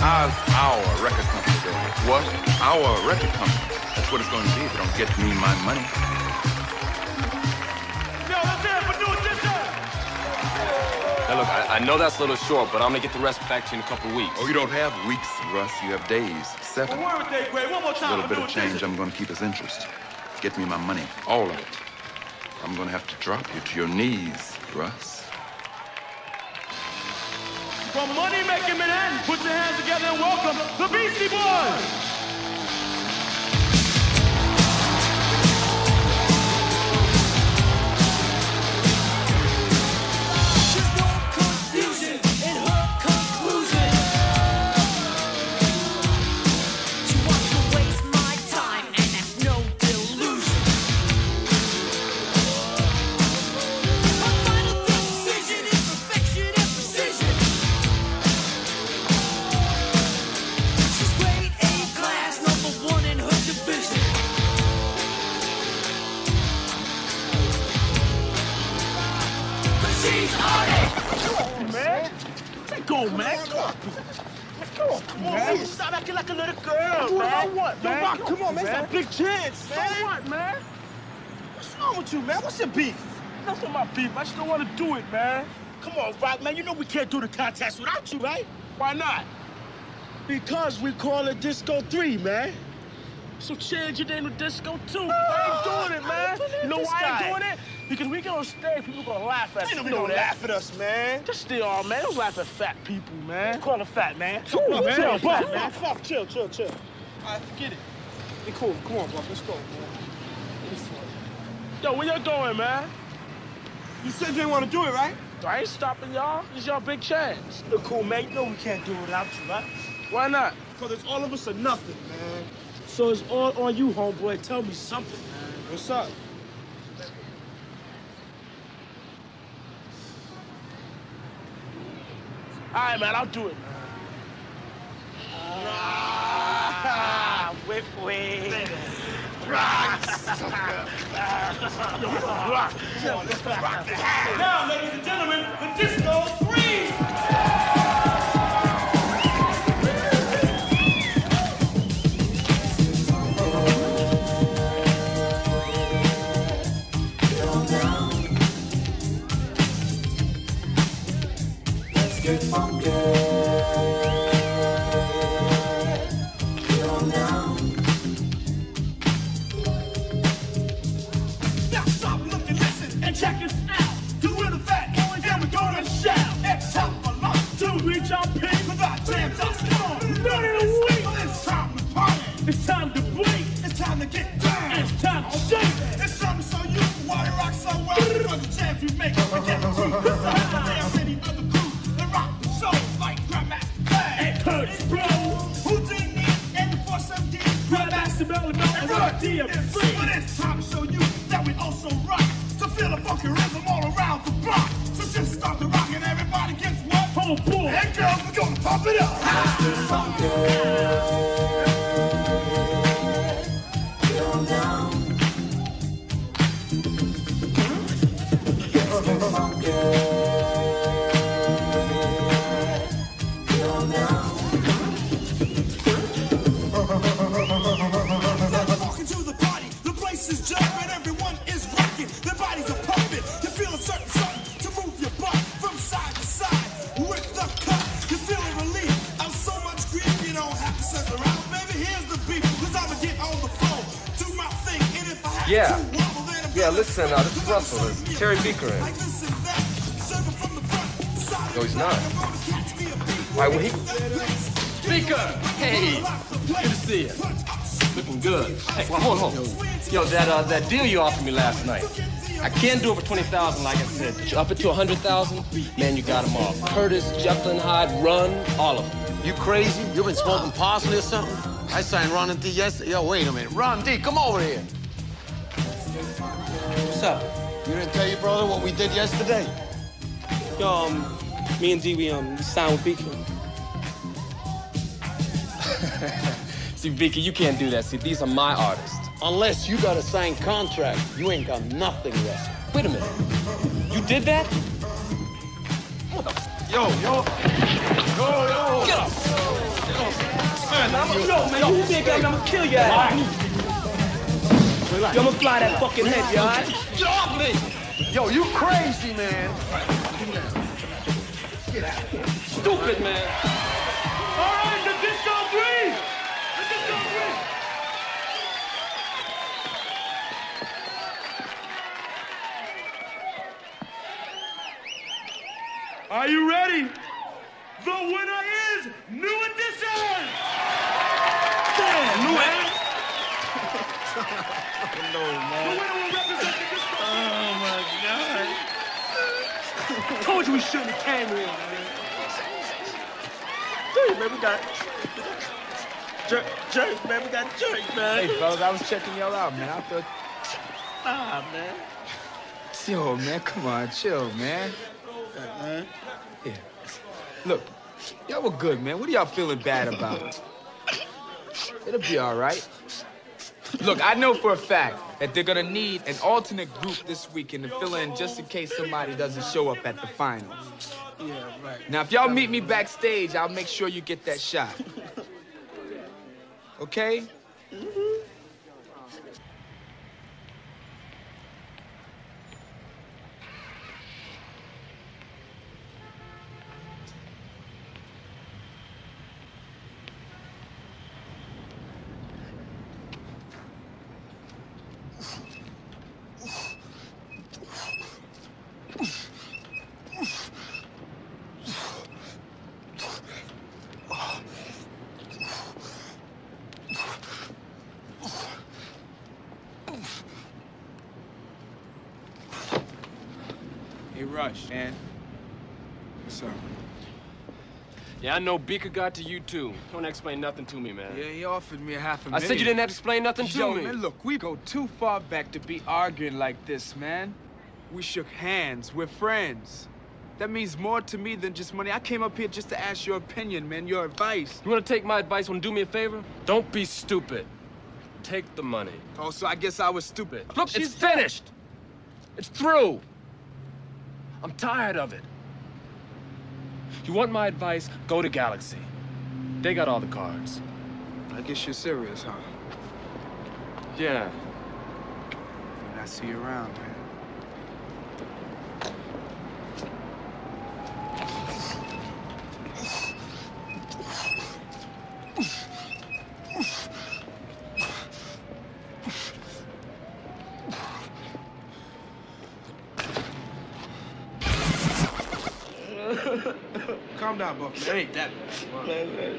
S13: How's our record company doing? What? Our record company. That's what it's going to be if it don't get me my money.
S2: Yo, let's hear it for doing this.
S3: Now, look, I know that's a little short, but I'm gonna get the rest back to you in a couple of weeks.
S13: Oh, you don't have weeks, Russ. You have days. 7.
S2: Well, word with that, Gray. One more
S13: A
S2: time.
S13: little bit of change I'm going to keep as interest. Get me my money. All of it. I'm going to have to drop you to your knees, Russ.
S2: From Money Making Manhattan, put your hands together and welcome the Beastie Boys. Go, man. Come on, man. Stop acting like a little girl, man. What, man? Yo, Rock, come on, man. It's a big chance, man. So what, man? What's wrong with you, man? What's your beef? Nothing my beef. I just don't want to do it, man. Come on, Rock, man. You know we can't do the contest without you, right? Why not? Because we call it Disco 3, man. So change your name to Disco 2. I ain't doing it, man. You know why I ain't doing it? Because we get on stage, people gonna laugh at us. Ain't nobody gonna laugh at us, man. Just stay on, man. Don't laugh at fat people, man. Call it fat, man. Chill, man. Chill. All right, forget it. Be cool. Come on, Buff. Let's go, man. Yo, where you going, man? You said you didn't want to do it, right? I ain't stopping y'all. It's your big chance. Look cool, man. You know we can't do it without you, right? Why not? Because it's all of us or nothing, man. So it's all on you, homeboy. Tell me something, man. What's up? All right, man, I'll do it, man. Whip. Rock. Now, ladies and gentlemen, the Disco 3.
S5: Get funky. Now stop, look and listen and check us out. 'Cause we're the fat boys and we're gonna shout. It's time for lunch to reach our peak without jams us. Come on, none of the week. It's time to party. It's time to break. It's time to get down. It's time to shake. It's time to show you why we rock so well. Because the jams we make, we get to. This is how they are many other crews. Shows like Grandmaster Flash and Curtis Blow, Houdini and the 4-7D, Grandmaster Melody and Rock DMC. But it's time to show you that we also rock, to feel a funky rhythm all around the block. So just start the rock and everybody gets what? Oh boy! And girls, we're gonna pump it up. Let's get funky. Get down. Let's get funky. Is jumping, everyone is rocking, their bodies are pumping. You feel a certain something to move your butt from side to side with the cut. You feel a relief of so much grief, you don't have to search around. Baby, here's the beat, 'cause I'ma get on the floor, do my thing, and if I have to wobble, then I'm
S3: listen, this is Russell. It's Terry Beaker in. No, he's not. Why, well, Beaker! Hey! Good to see you. Looking good. Hey, well, hold on. Yo, that deal you offered me last night, I can't do it for 20,000, like I said. But you up it to 100,000, man, you got them all. Curtis, Jekyll and Hyde, Run, all of them.
S18: You crazy? You been smoking parsley or something? I signed Ron D yesterday. Yo, wait a minute. Ron D, come over here.
S12: What's up?
S18: You didn't tell your brother what we did yesterday?
S12: Yo, me and D, we signed with Beaker.
S3: See, Vicky, you can't do that. See, these are my artists.
S18: Unless you got a signed contract, you ain't got nothing left.
S3: Wait a minute. You did that?
S18: Yo.
S3: Get up.
S12: Yo, man, you think I'm gonna kill your ass? Yo, I'm gonna fly that fucking head, you alright?
S2: Get off me!
S18: Yo, you crazy, man.
S12: Stupid, man.
S2: All right, the disco breeze! The disco breeze! Are you ready? The winner is New Edition! Damn, New Edition!
S18: No,
S2: The
S18: man.
S2: winner will represent the disco.
S6: Oh, my God. Told you we shouldn't have came here, man. Hey, man, we got... Jerk, man, we got jerk, man.
S10: Hey, fellas, I was checking y'all out, man. I thought...
S6: Nah, man.
S10: Yo, man, come on, chill, man.
S6: Man.
S10: Yeah. Look, y'all were good, man. What are y'all feeling bad about? It'll be all right. Look, I know for a fact that they're gonna need an alternate group this weekend to fill in just in case somebody doesn't show up at the finals.
S6: Yeah, right.
S10: Now, if y'all meet me backstage, I'll make sure you get that shot. Okay? Hey, Rush, man. What's up?
S3: Yeah, I know Beaker got to you, too. Don't explain nothing to me, man.
S10: Yeah, he offered me $500,000.
S3: I said you didn't have to explain nothing to
S10: Yo,
S3: me.
S10: man, look, we go too far back to be arguing like this, man. We shook hands. We're friends. That means more to me than just money. I came up here just to ask your opinion, man, your advice.
S3: You want to take my advice? Want to do me a favor? Don't be stupid. Take the money.
S10: Oh, so I guess I was stupid.
S3: Look, it's finished. It's through. I'm tired of it. You want my advice? Go to Galaxy. They got all the cards.
S10: I guess you're serious, huh?
S3: Yeah.
S10: And I see you around, man.
S2: Calm down, Buck. It ain't that bad.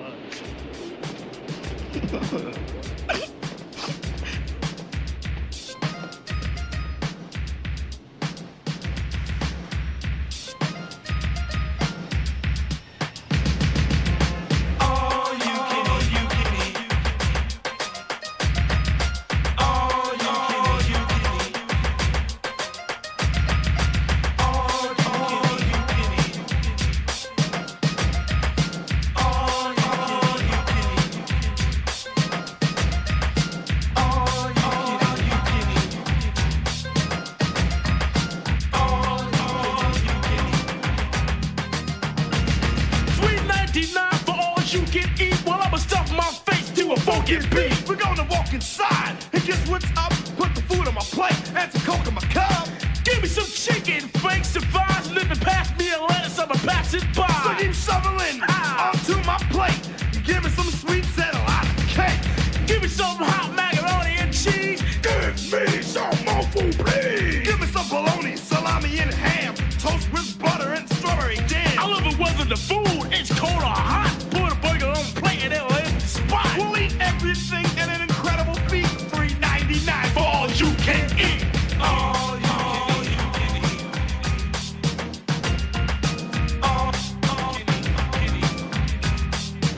S2: We're gonna walk inside and guess what's up? Put the food on my plate and some coke in my cup. Give me some chicken, fakes and fries, and then pass me a lettuce, I'm a pass it by. So keep shoveling onto my plate. Give me some sweets and a lot of cake. Give me some hot macaroni and cheese. Give me some more food, please. Give me some bologna, salami, and ham. Toast with butter and strawberry jam. I love it whether the food is cold or hot. Put a burger on a plate and it'll hit the spot. We'll eat everything in an incredible feast. $3.99 for all you can eat. All you can eat. All you can eat.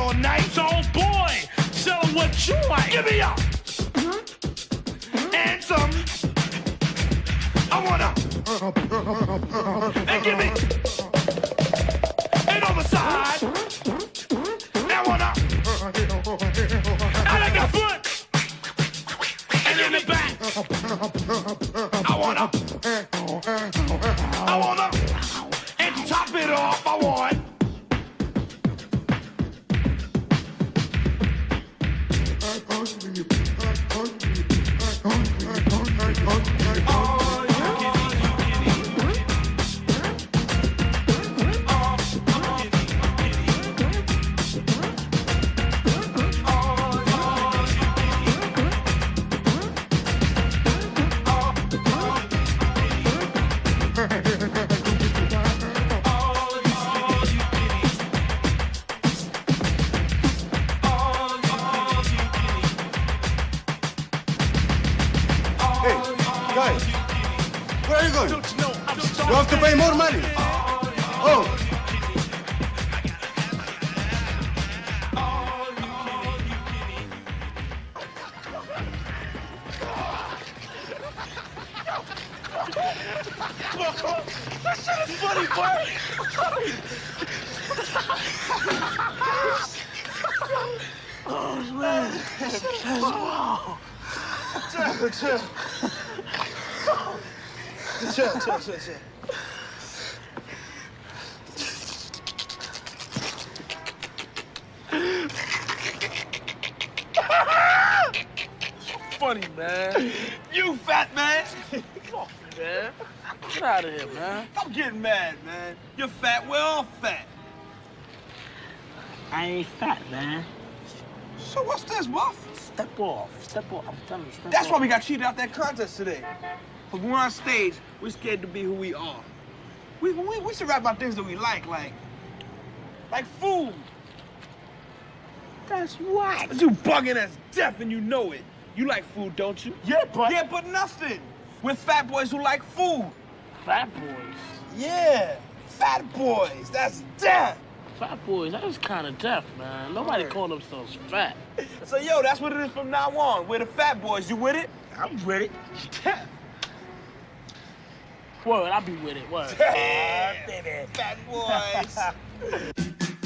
S6: all night. So, boy, tell them what you like. Give me up. And some. I wanna. And give me. And on the side. And wanna. I like that foot. And in the back. I wanna. And to top it off, I want.
S18: Where are you going? You have to pay more money. Oh.
S6: That shit is funny, boy. Oh, man. Wow. Chill. Chill. Funny, man. You fat man. Come on, man. Get out of here, man. I'm getting mad, man. You're fat. We're all fat. I ain't fat, man. So what's this, Buff? Step off. I'm telling you, step off. That's why we got cheated out that contest today. Because when we're on stage, we're scared to be who we are. We should rap about things that we like food. That's whack. You bugging as deaf and you know it. You like food, don't you? Yeah, but nothing. We're fat boys who like food. Fat boys? Yeah, fat boys. That's deaf. Fat boys, that is kind of deaf, man. Nobody call themselves fat. So, yo, that's what it is from now on. We're the fat boys. You with it? I'm with it. Deaf. Word, I'll be with it. Word. Yeah, baby. Fat boys.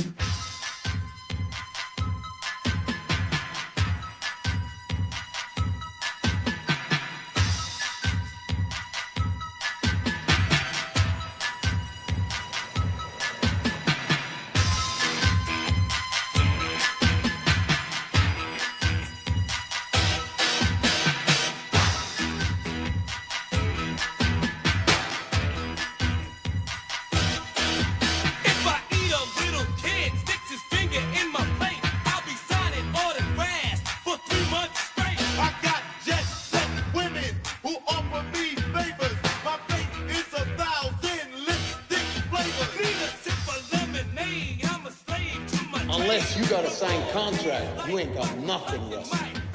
S20: Unless you got a signed contract, you ain't got nothing, Russ.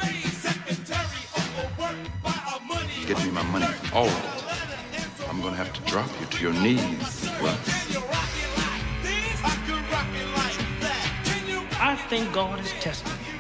S13: Get me my money, all of it. I'm gonna have to drop you to your knees, Russ.
S6: I think God is testing me.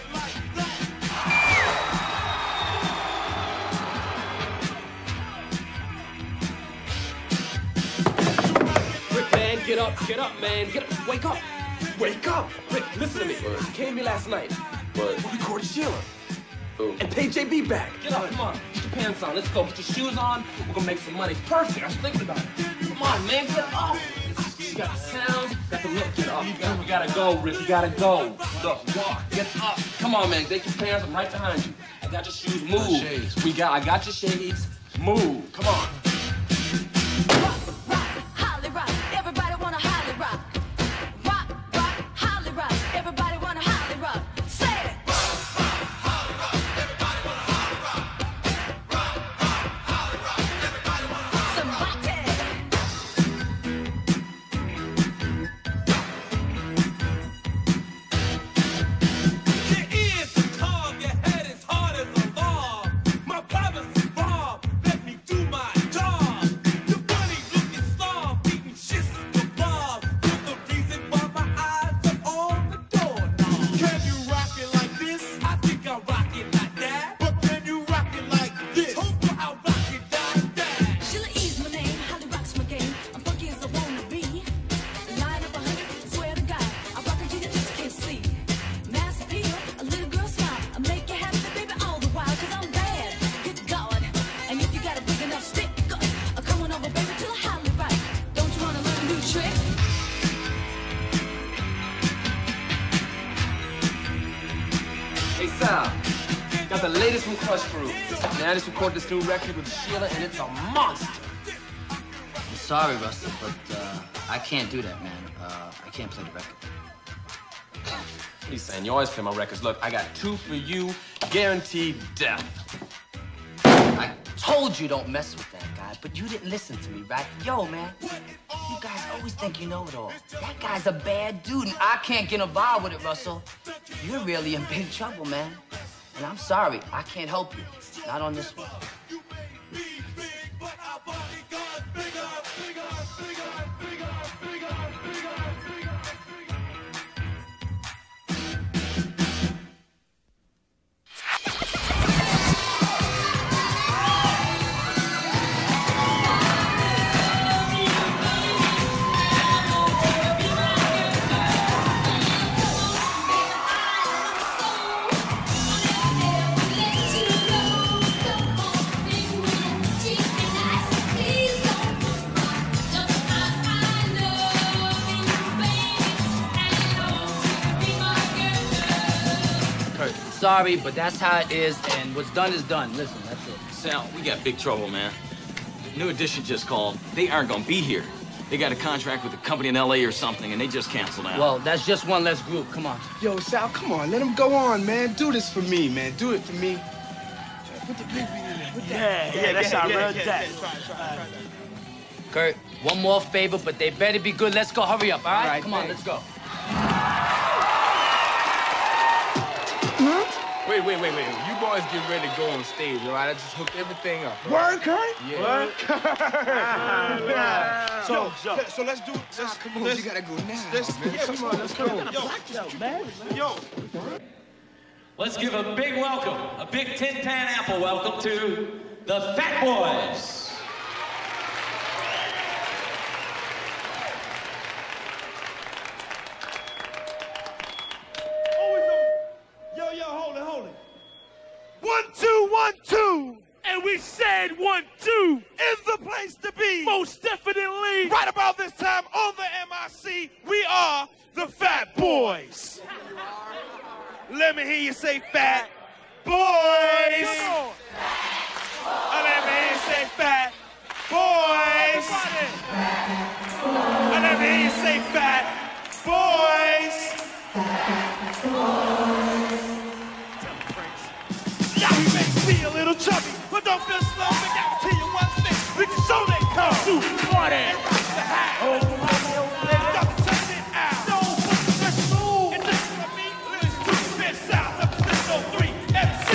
S3: Rick, man, get up, man. Get up, wake up. Wake up! Rick, listen to me. You came here last night. We recorded Sheila. And paid JB back. Get up, come on. Get your pants on. Let's go. Get your shoes on. We're gonna make some money. It's perfect. I was thinking about it. Come on, man. Get up. You got the sound. Got the look. Get up. We gotta go, Rick. You gotta go. Look, walk. Get up. Come on, man. Take your pants. I'm right behind you. I got your shoes. Move. Shades. I got your shades. Move. Come on.
S11: Holly rock. Everybody wanna holly rock. Everybody wanna holly rock. Say it. Holly rock. Everybody wanna holly rock. Holly rock. Everybody wanna holly rock.
S5: Your ears are calm, your head is hard as a log. My privacy's bomb. Let me do my job.
S3: Got the latest from Crush Crew. Now I just recorded this new record with Sheila, and it's a monster.
S21: I'm sorry, Russell, but I can't do that, man. I can't play the record.
S3: What are you saying? You always play my records. Look, I got 2 for you, guaranteed death.
S21: I told you don't mess with that guy, but you didn't listen to me, right? Yo, man, you guys always think you know it all. That guy's a bad dude, and I can't get involved with it, Russell. You're really in big trouble, man. And I'm sorry, I can't help you. Not on this one. Sorry, but that's how it is, and what's done is done. Listen, that's it.
S9: Sal, we got big trouble, man. New Edition just called. They aren't gonna be here. They got a contract with a company in LA or something, and they just canceled out.
S21: Well, that's just one less group. Come on.
S10: Yo, Sal, come on. Let him go on, man. Do this for me, man. Do it for me. Put the big beat in there. Put that.
S6: Yeah, that's our real death.
S21: Kurt, one more favor, but they better be good. Let's go. Hurry up, all right?
S10: All right,
S21: Come on,
S10: thanks.
S21: let's go.
S10: Wait. You boys get ready to go on stage, all right? I just hooked everything up.
S6: Word, Kurt?
S10: Yeah.
S6: Word?
S2: So let's do.
S10: Come on, you gotta go now, man. Come on, let's go.
S2: Yo.
S22: Let's give a big welcome, a big tin pan apple welcome to the Fat Boys.
S2: Yo, hold it. 1, 2, 1, 2.
S6: And we said 1, 2
S2: Is the place to be.
S6: most definitely.
S2: Right about this time on the MIC, we are the Fat Boys. Let me hear you say Fat Boys. Let me hear you say Fat Boys. Let me hear you say Fat Boys. Yeah, he makes me a little chubby, but don't feel slow. I gotta tell you one thing. We can show they come to party. The hat. Oh, stop turning it out. No, let's move. And this is what I mean. Listen to the best sound of the 603 MC.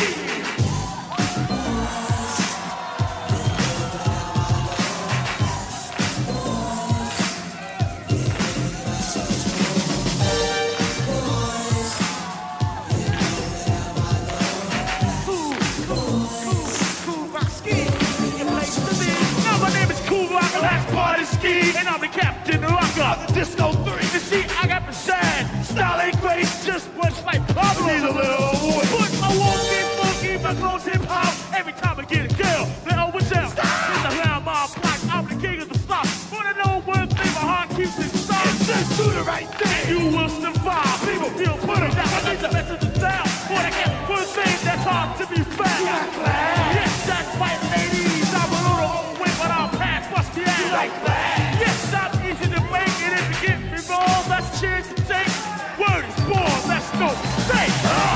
S2: And I'm the Captain Rocker, the Disco 3. You see, I got the shine. Style ain't great, just much like Pablo. Need a little award. But I won't get funky, my clothes hip hop. Every time I get a girl, they always yell. It's around my block, I'm the king of the slop. Wanna know one thing, my heart keeps it soft. Just do the right thing. You will survive. People feel put it down. I need the message of sound. Boy, I got one thing that's hard to be found. Yes, that's right, ladies. I'm a little overweight, but I'll pass. What's the ass? Like that. Yes, I'm easy to make, and if you get me wrong, that's cheers to take. Word is born, that's no mistake.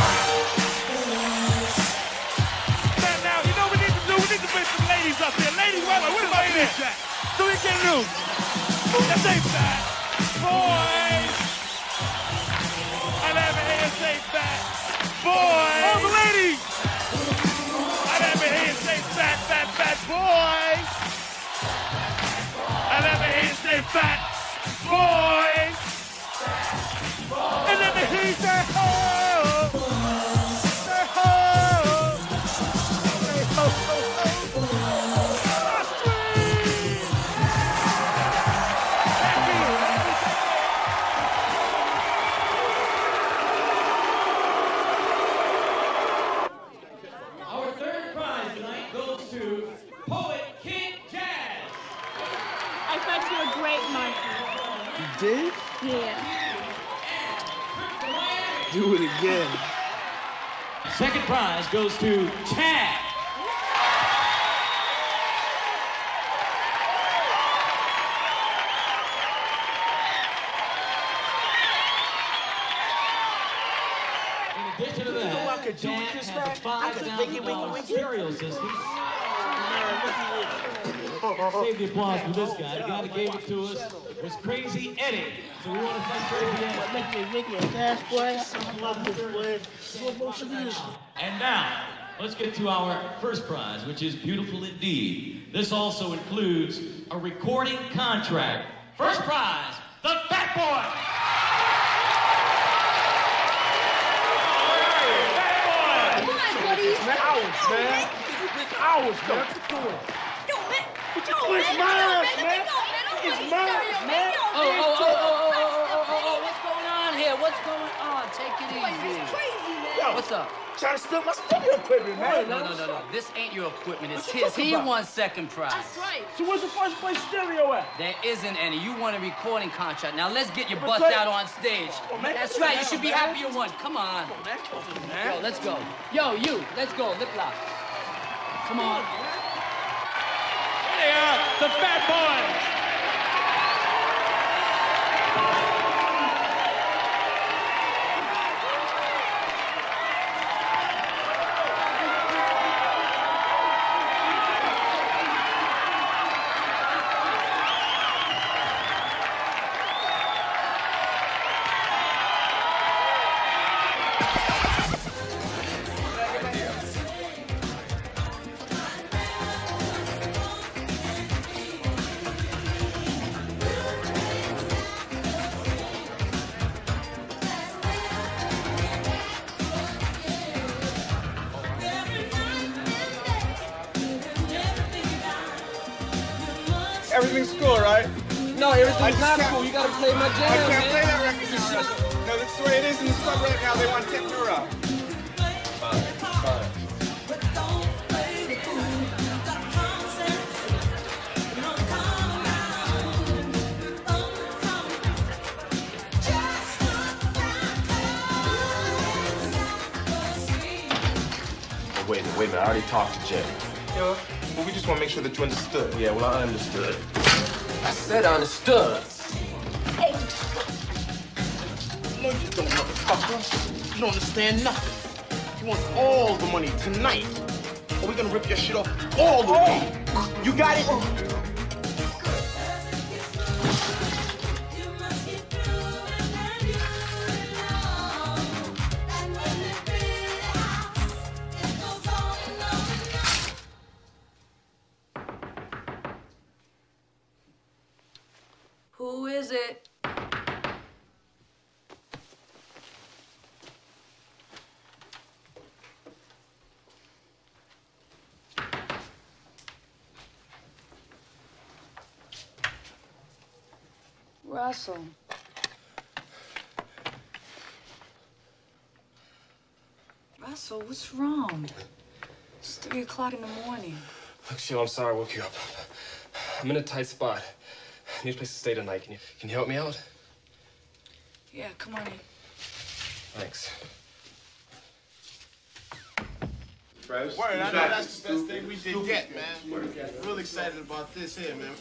S2: Now, you know what we need to do? We need to bring some ladies up here. Ladies, where am I in there? So we can do. Let's say Fat Boys. I never hear you say Fat Boys. All the ladies. I never hear you say Fat Boys. I never hear you say Fat Boys. And let me hear you say ho. Say ho. Say ho, ho, ho.
S22: Our third prize tonight goes to Poet King Jazz.
S7: I thought you were great, Martha.
S10: You did?
S7: Yeah.
S10: Do it again.
S22: Second prize goes to Chad. In addition to that,
S6: You know what I could do with this, man? I could make it
S22: $5,000 stereo system. Save the applause for this guy. The guy that gave it to us was Crazy Eddie. So we want to thank Crazy Eddie.
S6: Make me a cash boy. I love this boy. Slow motion music.
S22: And now, let's get to our first prize, which is beautiful indeed. This also includes a recording contract. First prize, the Fat Boy.
S6: It's ours, man. It's ours, man. It's mine, man. It's mine, man.
S21: Oh, what's going on here? What's going on? Take it easy.
S6: Yo,
S21: What's up?
S6: Trying to steal my studio equipment, man.
S21: No. This ain't your equipment. It's
S6: What you
S21: his.
S6: talking
S21: He
S6: about?
S21: won second prize.
S6: That's right. So where's the first place stereo at?
S21: There isn't any. You won a recording contract. Now let's get your
S6: But
S21: butts
S6: play-
S21: out on stage.
S6: Oh, man,
S21: That's
S6: come
S21: right.
S6: on,
S21: You should be
S6: man.
S21: happy you won. Come on. Yo, let's go. Yo, you. Let's go. Lip lock. Come on.
S22: They are the Fat Boys.
S2: Everything's cool, right?
S10: No, everything's not cool. You gotta play my jam,
S2: I can't
S10: man.
S2: play that record now, Russell. No, that's the way it is in the club right now. They want to take me around.
S3: Wait a minute. I already talked to Jay.
S17: Yo, well, we just want to make sure that you understood.
S3: Yeah, well, I understood. I said I understood.
S6: No, you don't, motherfucker. You don't understand nothing. He wants all the money tonight. Or we're gonna rip your shit off all the way. You got it?
S7: Who is it? Russell. Russell, what's wrong? It's 3 o'clock in the morning.
S3: Look, Sheila, I'm sorry I woke you up. I'm in a tight spot. I need a place to stay tonight. Can you help me out?
S7: Yeah, come on in.
S3: Thanks.
S2: Word, I know that's the best thing we did yet, man. We're really excited about this here, man.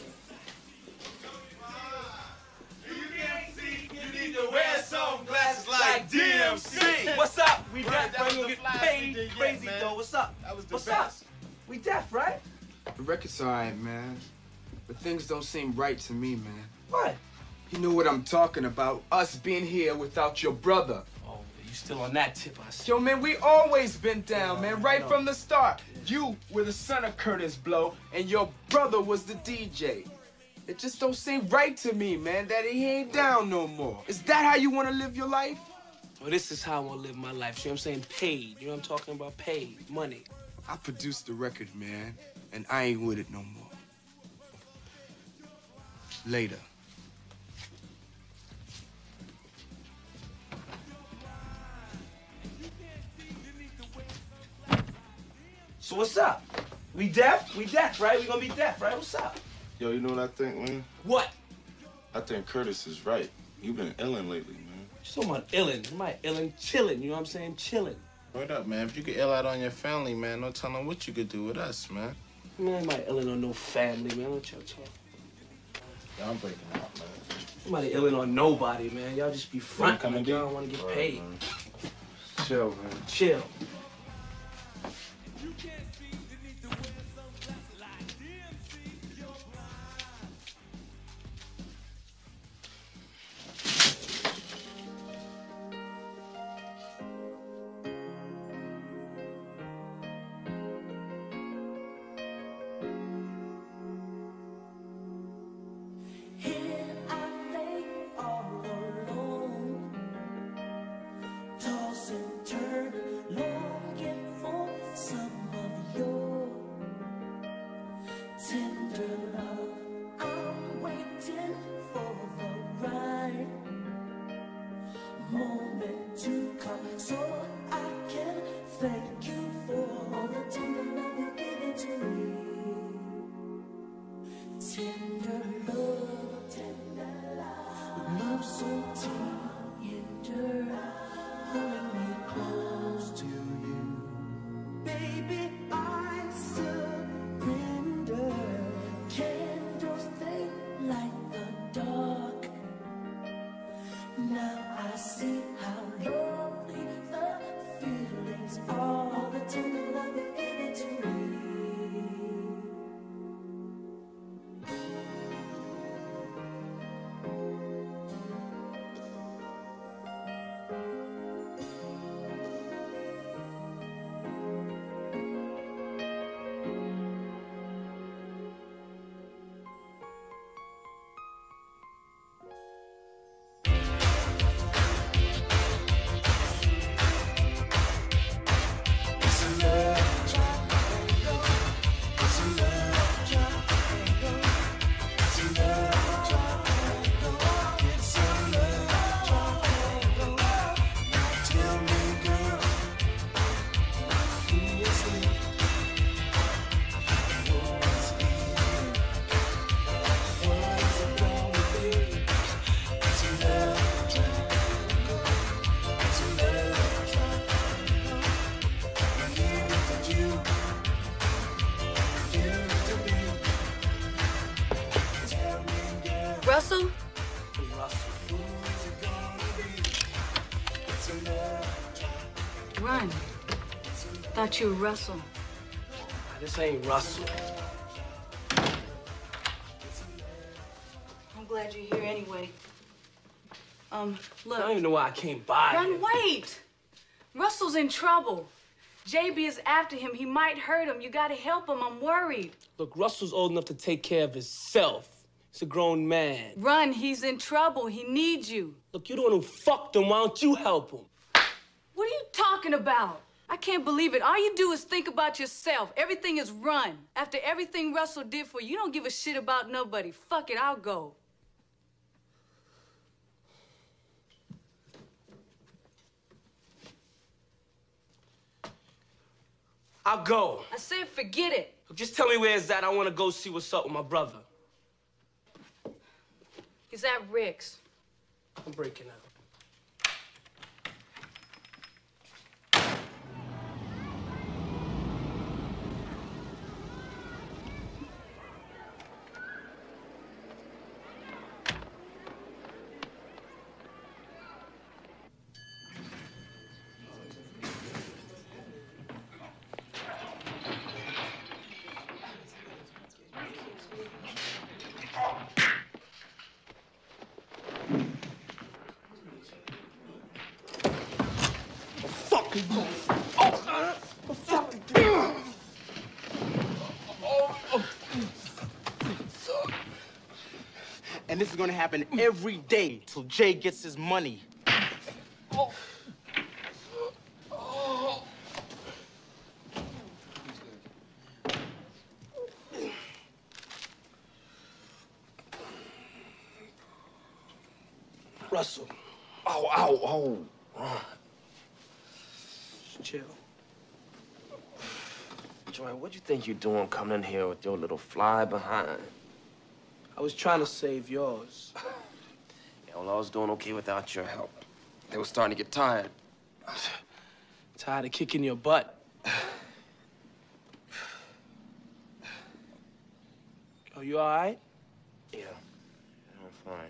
S5: You need to wear sunglasses like DMC.
S1: What's up? We
S2: Right,
S1: deaf,
S2: that
S1: right?
S2: was
S1: We
S2: the
S1: gonna get
S2: flyest
S1: paid
S2: we did yet,
S1: crazy
S2: man.
S1: though. What's up?
S2: That was the
S1: What's
S2: best.
S1: up? We deaf, right?
S10: The record's all right, man. But things don't seem right to me, man.
S1: What?
S10: You know what I'm talking about. Us being here without your brother.
S1: Oh, you still on that tip, I see.
S10: Yo, man, we always been down, man, right from the start. You were the son of Curtis Blow, and your brother was the DJ. It just don't seem right to me, man, that he ain't down no more. Is that how you want to live your life?
S1: Well, this is how I want to live my life. See what I'm saying? Paid. You know what I'm talking about? Paid. Money.
S10: I produced the record, man, and I ain't with it no more. Later.
S1: So what's up? We deaf? We deaf, right? We gonna be deaf, right? What's up?
S17: Yo, you know what I think, man?
S1: What?
S17: I think Curtis is right. You've been illin' lately, man.
S1: You talking about illin'? I'm not illin', chillin'. You know what I'm saying? Chillin'.
S4: Word up, man. If you could ill out on your family, man, no telling what you could do with us, man.
S12: Man, anybody illing on no family, man. Don't y'all talk.
S4: Yeah, I'm breaking out, man.
S12: Nobody illing on nobody, man. Y'all just be front
S4: coming,
S12: like y'all don't want to get paid.
S4: Chill, man.
S12: Chill.
S7: Russell? Run. Thought you were Russell.
S12: This ain't Russell.
S7: I'm glad you're here anyway. Look.
S12: I don't even know why I came by.
S7: Run, wait! Russell's in trouble. JB is after him. He might hurt him. You gotta help him. I'm worried.
S12: Look, Russell's old enough to take care of himself. He's a grown man.
S7: Run, he's in trouble. He needs you.
S12: Look, you're the one who fucked him. Why don't you help him?
S7: What are you talking about? I can't believe it. All you do is think about yourself. Everything is run. After everything Russell did for you, you don't give a shit about nobody. Fuck it, I'll go.
S12: I'll go.
S7: I said forget it.
S12: Look, just tell me where it's at. I want to go see what's up with my brother.
S7: He's at Rick's.
S12: I'm breaking out.
S6: And this is gonna happen every day till Jay gets his money.
S12: Russell.
S6: Ow, ow, ow.
S12: Chill.
S3: Joy, what you think you're doing coming in here with your little fly behind?
S12: I was trying to save yours.
S3: Yeah, well, I was doing okay without your help. They were starting to get tired.
S6: Tired of kicking your butt. Oh, you all right?
S3: Yeah, I'm fine.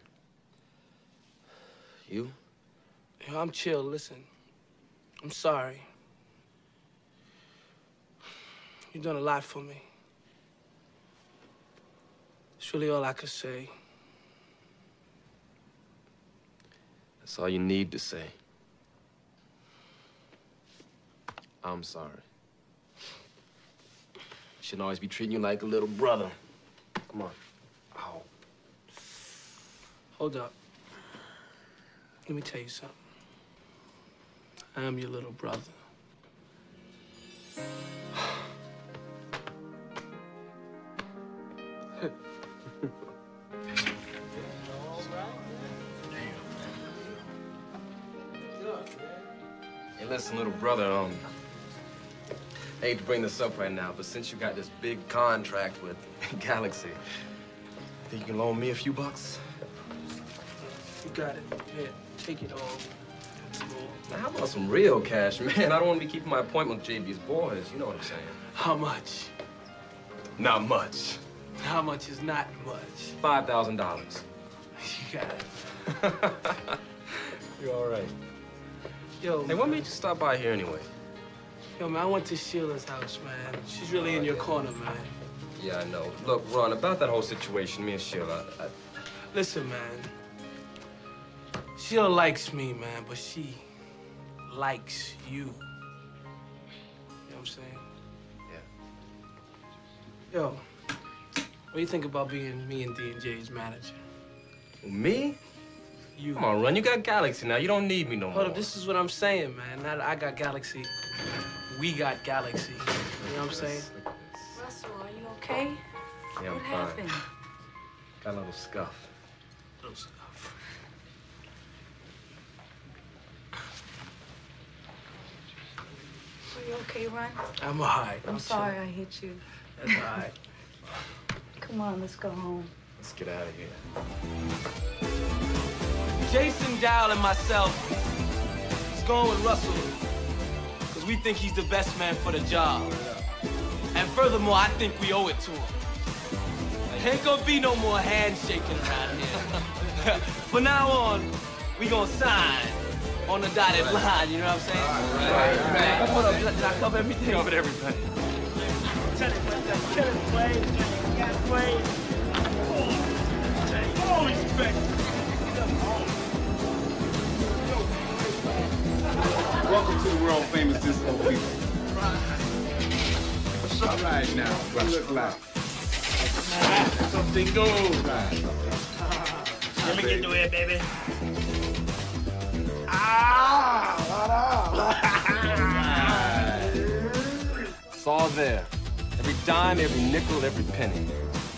S3: You?
S6: Yeah, I'm chill. Listen, I'm sorry. You've done a lot for me. It's really all I could say.
S3: That's all you need to say. I'm sorry. Shouldn't always be treating you like a little brother. Come on. Ow.
S6: Hold up. Let me tell you something. I am your little brother.
S3: Hey, listen, little brother, I hate to bring this up right now, but since you got this big contract with Galaxy, think you can loan me a few bucks?
S6: You got it. Here, take it all.
S3: Now, how about some real cash, man? I don't want to be keeping my appointment with JB's boys. You know what I'm saying?
S6: How much?
S3: Not much.
S6: How much is not much?
S3: $5,000.
S6: You got it.
S3: You're all right.
S6: Yo,
S3: hey, what made you stop by here anyway?
S6: Yo, man, I went to Sheila's house, man. She's really in your corner, man.
S3: Yeah, I know. Look, Ron, about that whole situation, me and Sheila,
S6: Listen, man. Sheila likes me, man, but she likes you. You know what I'm saying?
S3: Yeah.
S6: Yo, what do you think about being me and D&J's manager?
S3: Me?
S6: You.
S3: Come on, Ron, you got Galaxy now. You don't need me no more.
S6: Hold up, this is what I'm saying, man. Now that I got Galaxy, we got Galaxy. You know what I'm saying?
S7: Russell, are you okay?
S3: Yeah, I'm
S7: What
S3: fine.
S7: happened?
S3: Got a little scuff.
S6: Little stuff.
S7: Are you okay, Ron?
S6: I'm all right.
S7: I'm sorry I hit you.
S6: That's all right.
S7: Come on, let's go home.
S3: Let's get out of here.
S12: Jason Dow and myself is going with Russell because we think he's the best man for the job. And furthermore, I think we owe it to him. Ain't gonna be no more handshaking around here. From now on, we gonna sign on the dotted line, you know what I'm saying? All right. Hold up, did I cover everything?
S3: Covered everything.
S6: Tell it, Wade. You got it, Wade.
S2: All respect.
S13: Welcome to the world famous Disco People. What's up right now? What you look like?
S6: Something goes.
S2: Let me get to it, baby.
S3: It's all there. Every dime, every nickel, every penny.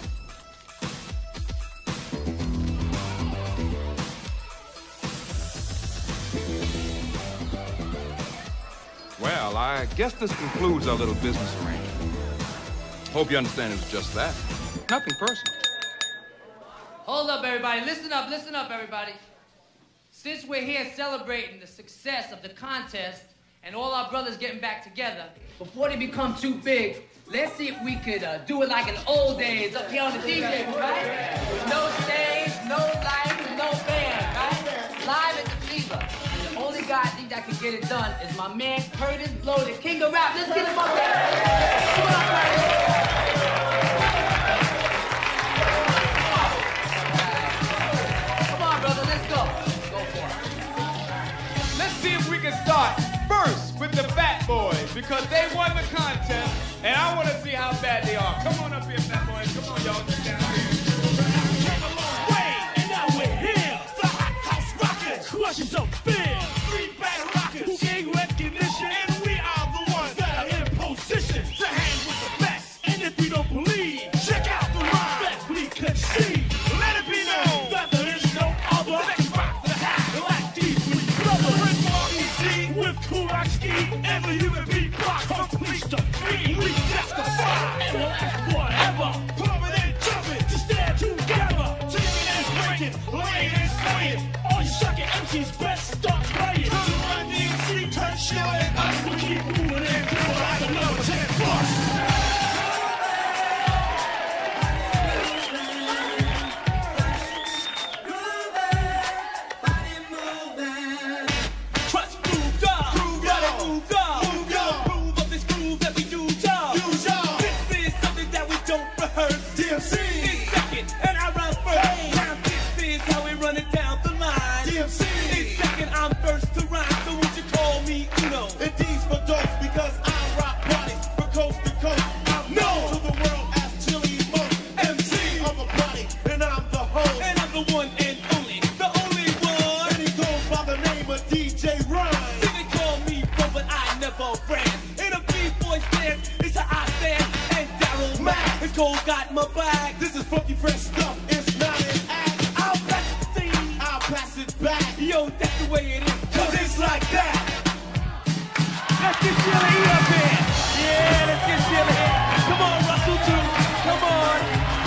S13: Well, I guess this concludes our little business arrangement. Hope you understand it was just that. Nothing personal.
S21: Hold up, everybody. Listen up, everybody. Since we're here celebrating the success of the contest and all our brothers getting back together, before they become too big, let's see if we could do it like in the old days up here on the DJ, right? With no stage, no lights, and no band, right? Live at the Fever. And the only guy I think that can get it done is my man Curtis Blow, the king of rap. Let's get him up there. Come on, Curtis. Come on, brother, let's go. Go for it.
S10: Let's see if we can start first with the Fat Boys because they won the contest and I want to see how bad they are. Come on up here, Fat Boys. Come on, y'all. Get down here.
S2: Came a long way, and now we're here. The hot house rockers, crushing some fear. 3 bad rockers who gain recognition, and we are the ones that are in position to hang with the best. And if you don't believe, check out the rhyme that we conceive. Let it be known that there is no other that can rock the hat like these three brothers. Easy with Kuraki and the human beatbox from police to free. We testify and will last forever. Pumping and jumping to stand together. Taking and breaking, laying and slaying. All you sucker MCs best start playing. Cause Run DMC turn Sheila and us to
S5: Cole got my bag. This is funky fresh stuff. It's not an act. I'll pass the thing. I'll pass it back. Yo, that's the way it is. Cause it's like that. Let's get Sheila E up here. Yeah, let's get Sheila here. Come on, Russell too. Come on.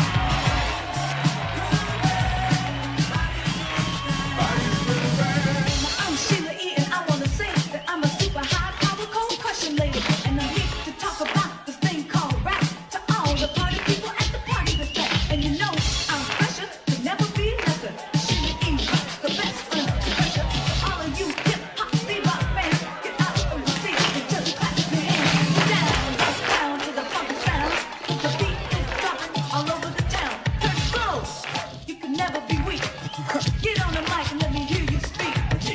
S11: I'm Sheila E. and I wanna say that I'm a super high power cold crushing lady. And I'm here to talk about this thing called rap to all the party people at the party this day. And you know I'm fresher, could never be lesser. Sheila E. the best under pressure. All of you hip hop bebop fans, get out of your seats and just clap your hands. Down to the funky sound. The beat is dropping all over the town. Turn it slow, you can never be weak. Get on the mic and let me hear you speak.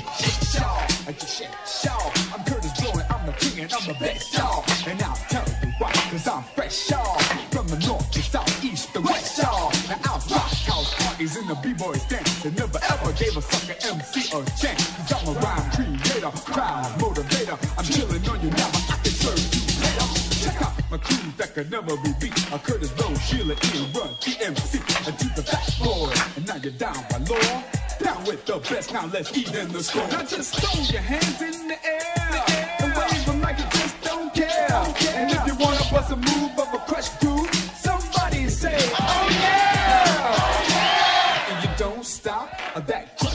S15: I'm Curtis Blow and I'm the king and I'm the best, y'all. And I'll tell you why, cause I'm fresh, y'all. From the north to south, east to west, y'all. Now I'll rock house parties in the b-boys dance. And never ever gave a sucker MC a chance. Cause I'm a rhyme creator, crowd motivator. I'm chilling on you now, but I can serve you later. Check out my crew that could never be beat. Curtis Blow, Sheila E, Run, DMC, and to the fat boy. And now you're down by law. Down with the best, now let's eat in the store. Now just throw your hands in the air and wave them like you just don't care. And if you wanna bust a move of a crush groove, somebody say, oh yeah! And you don't stop that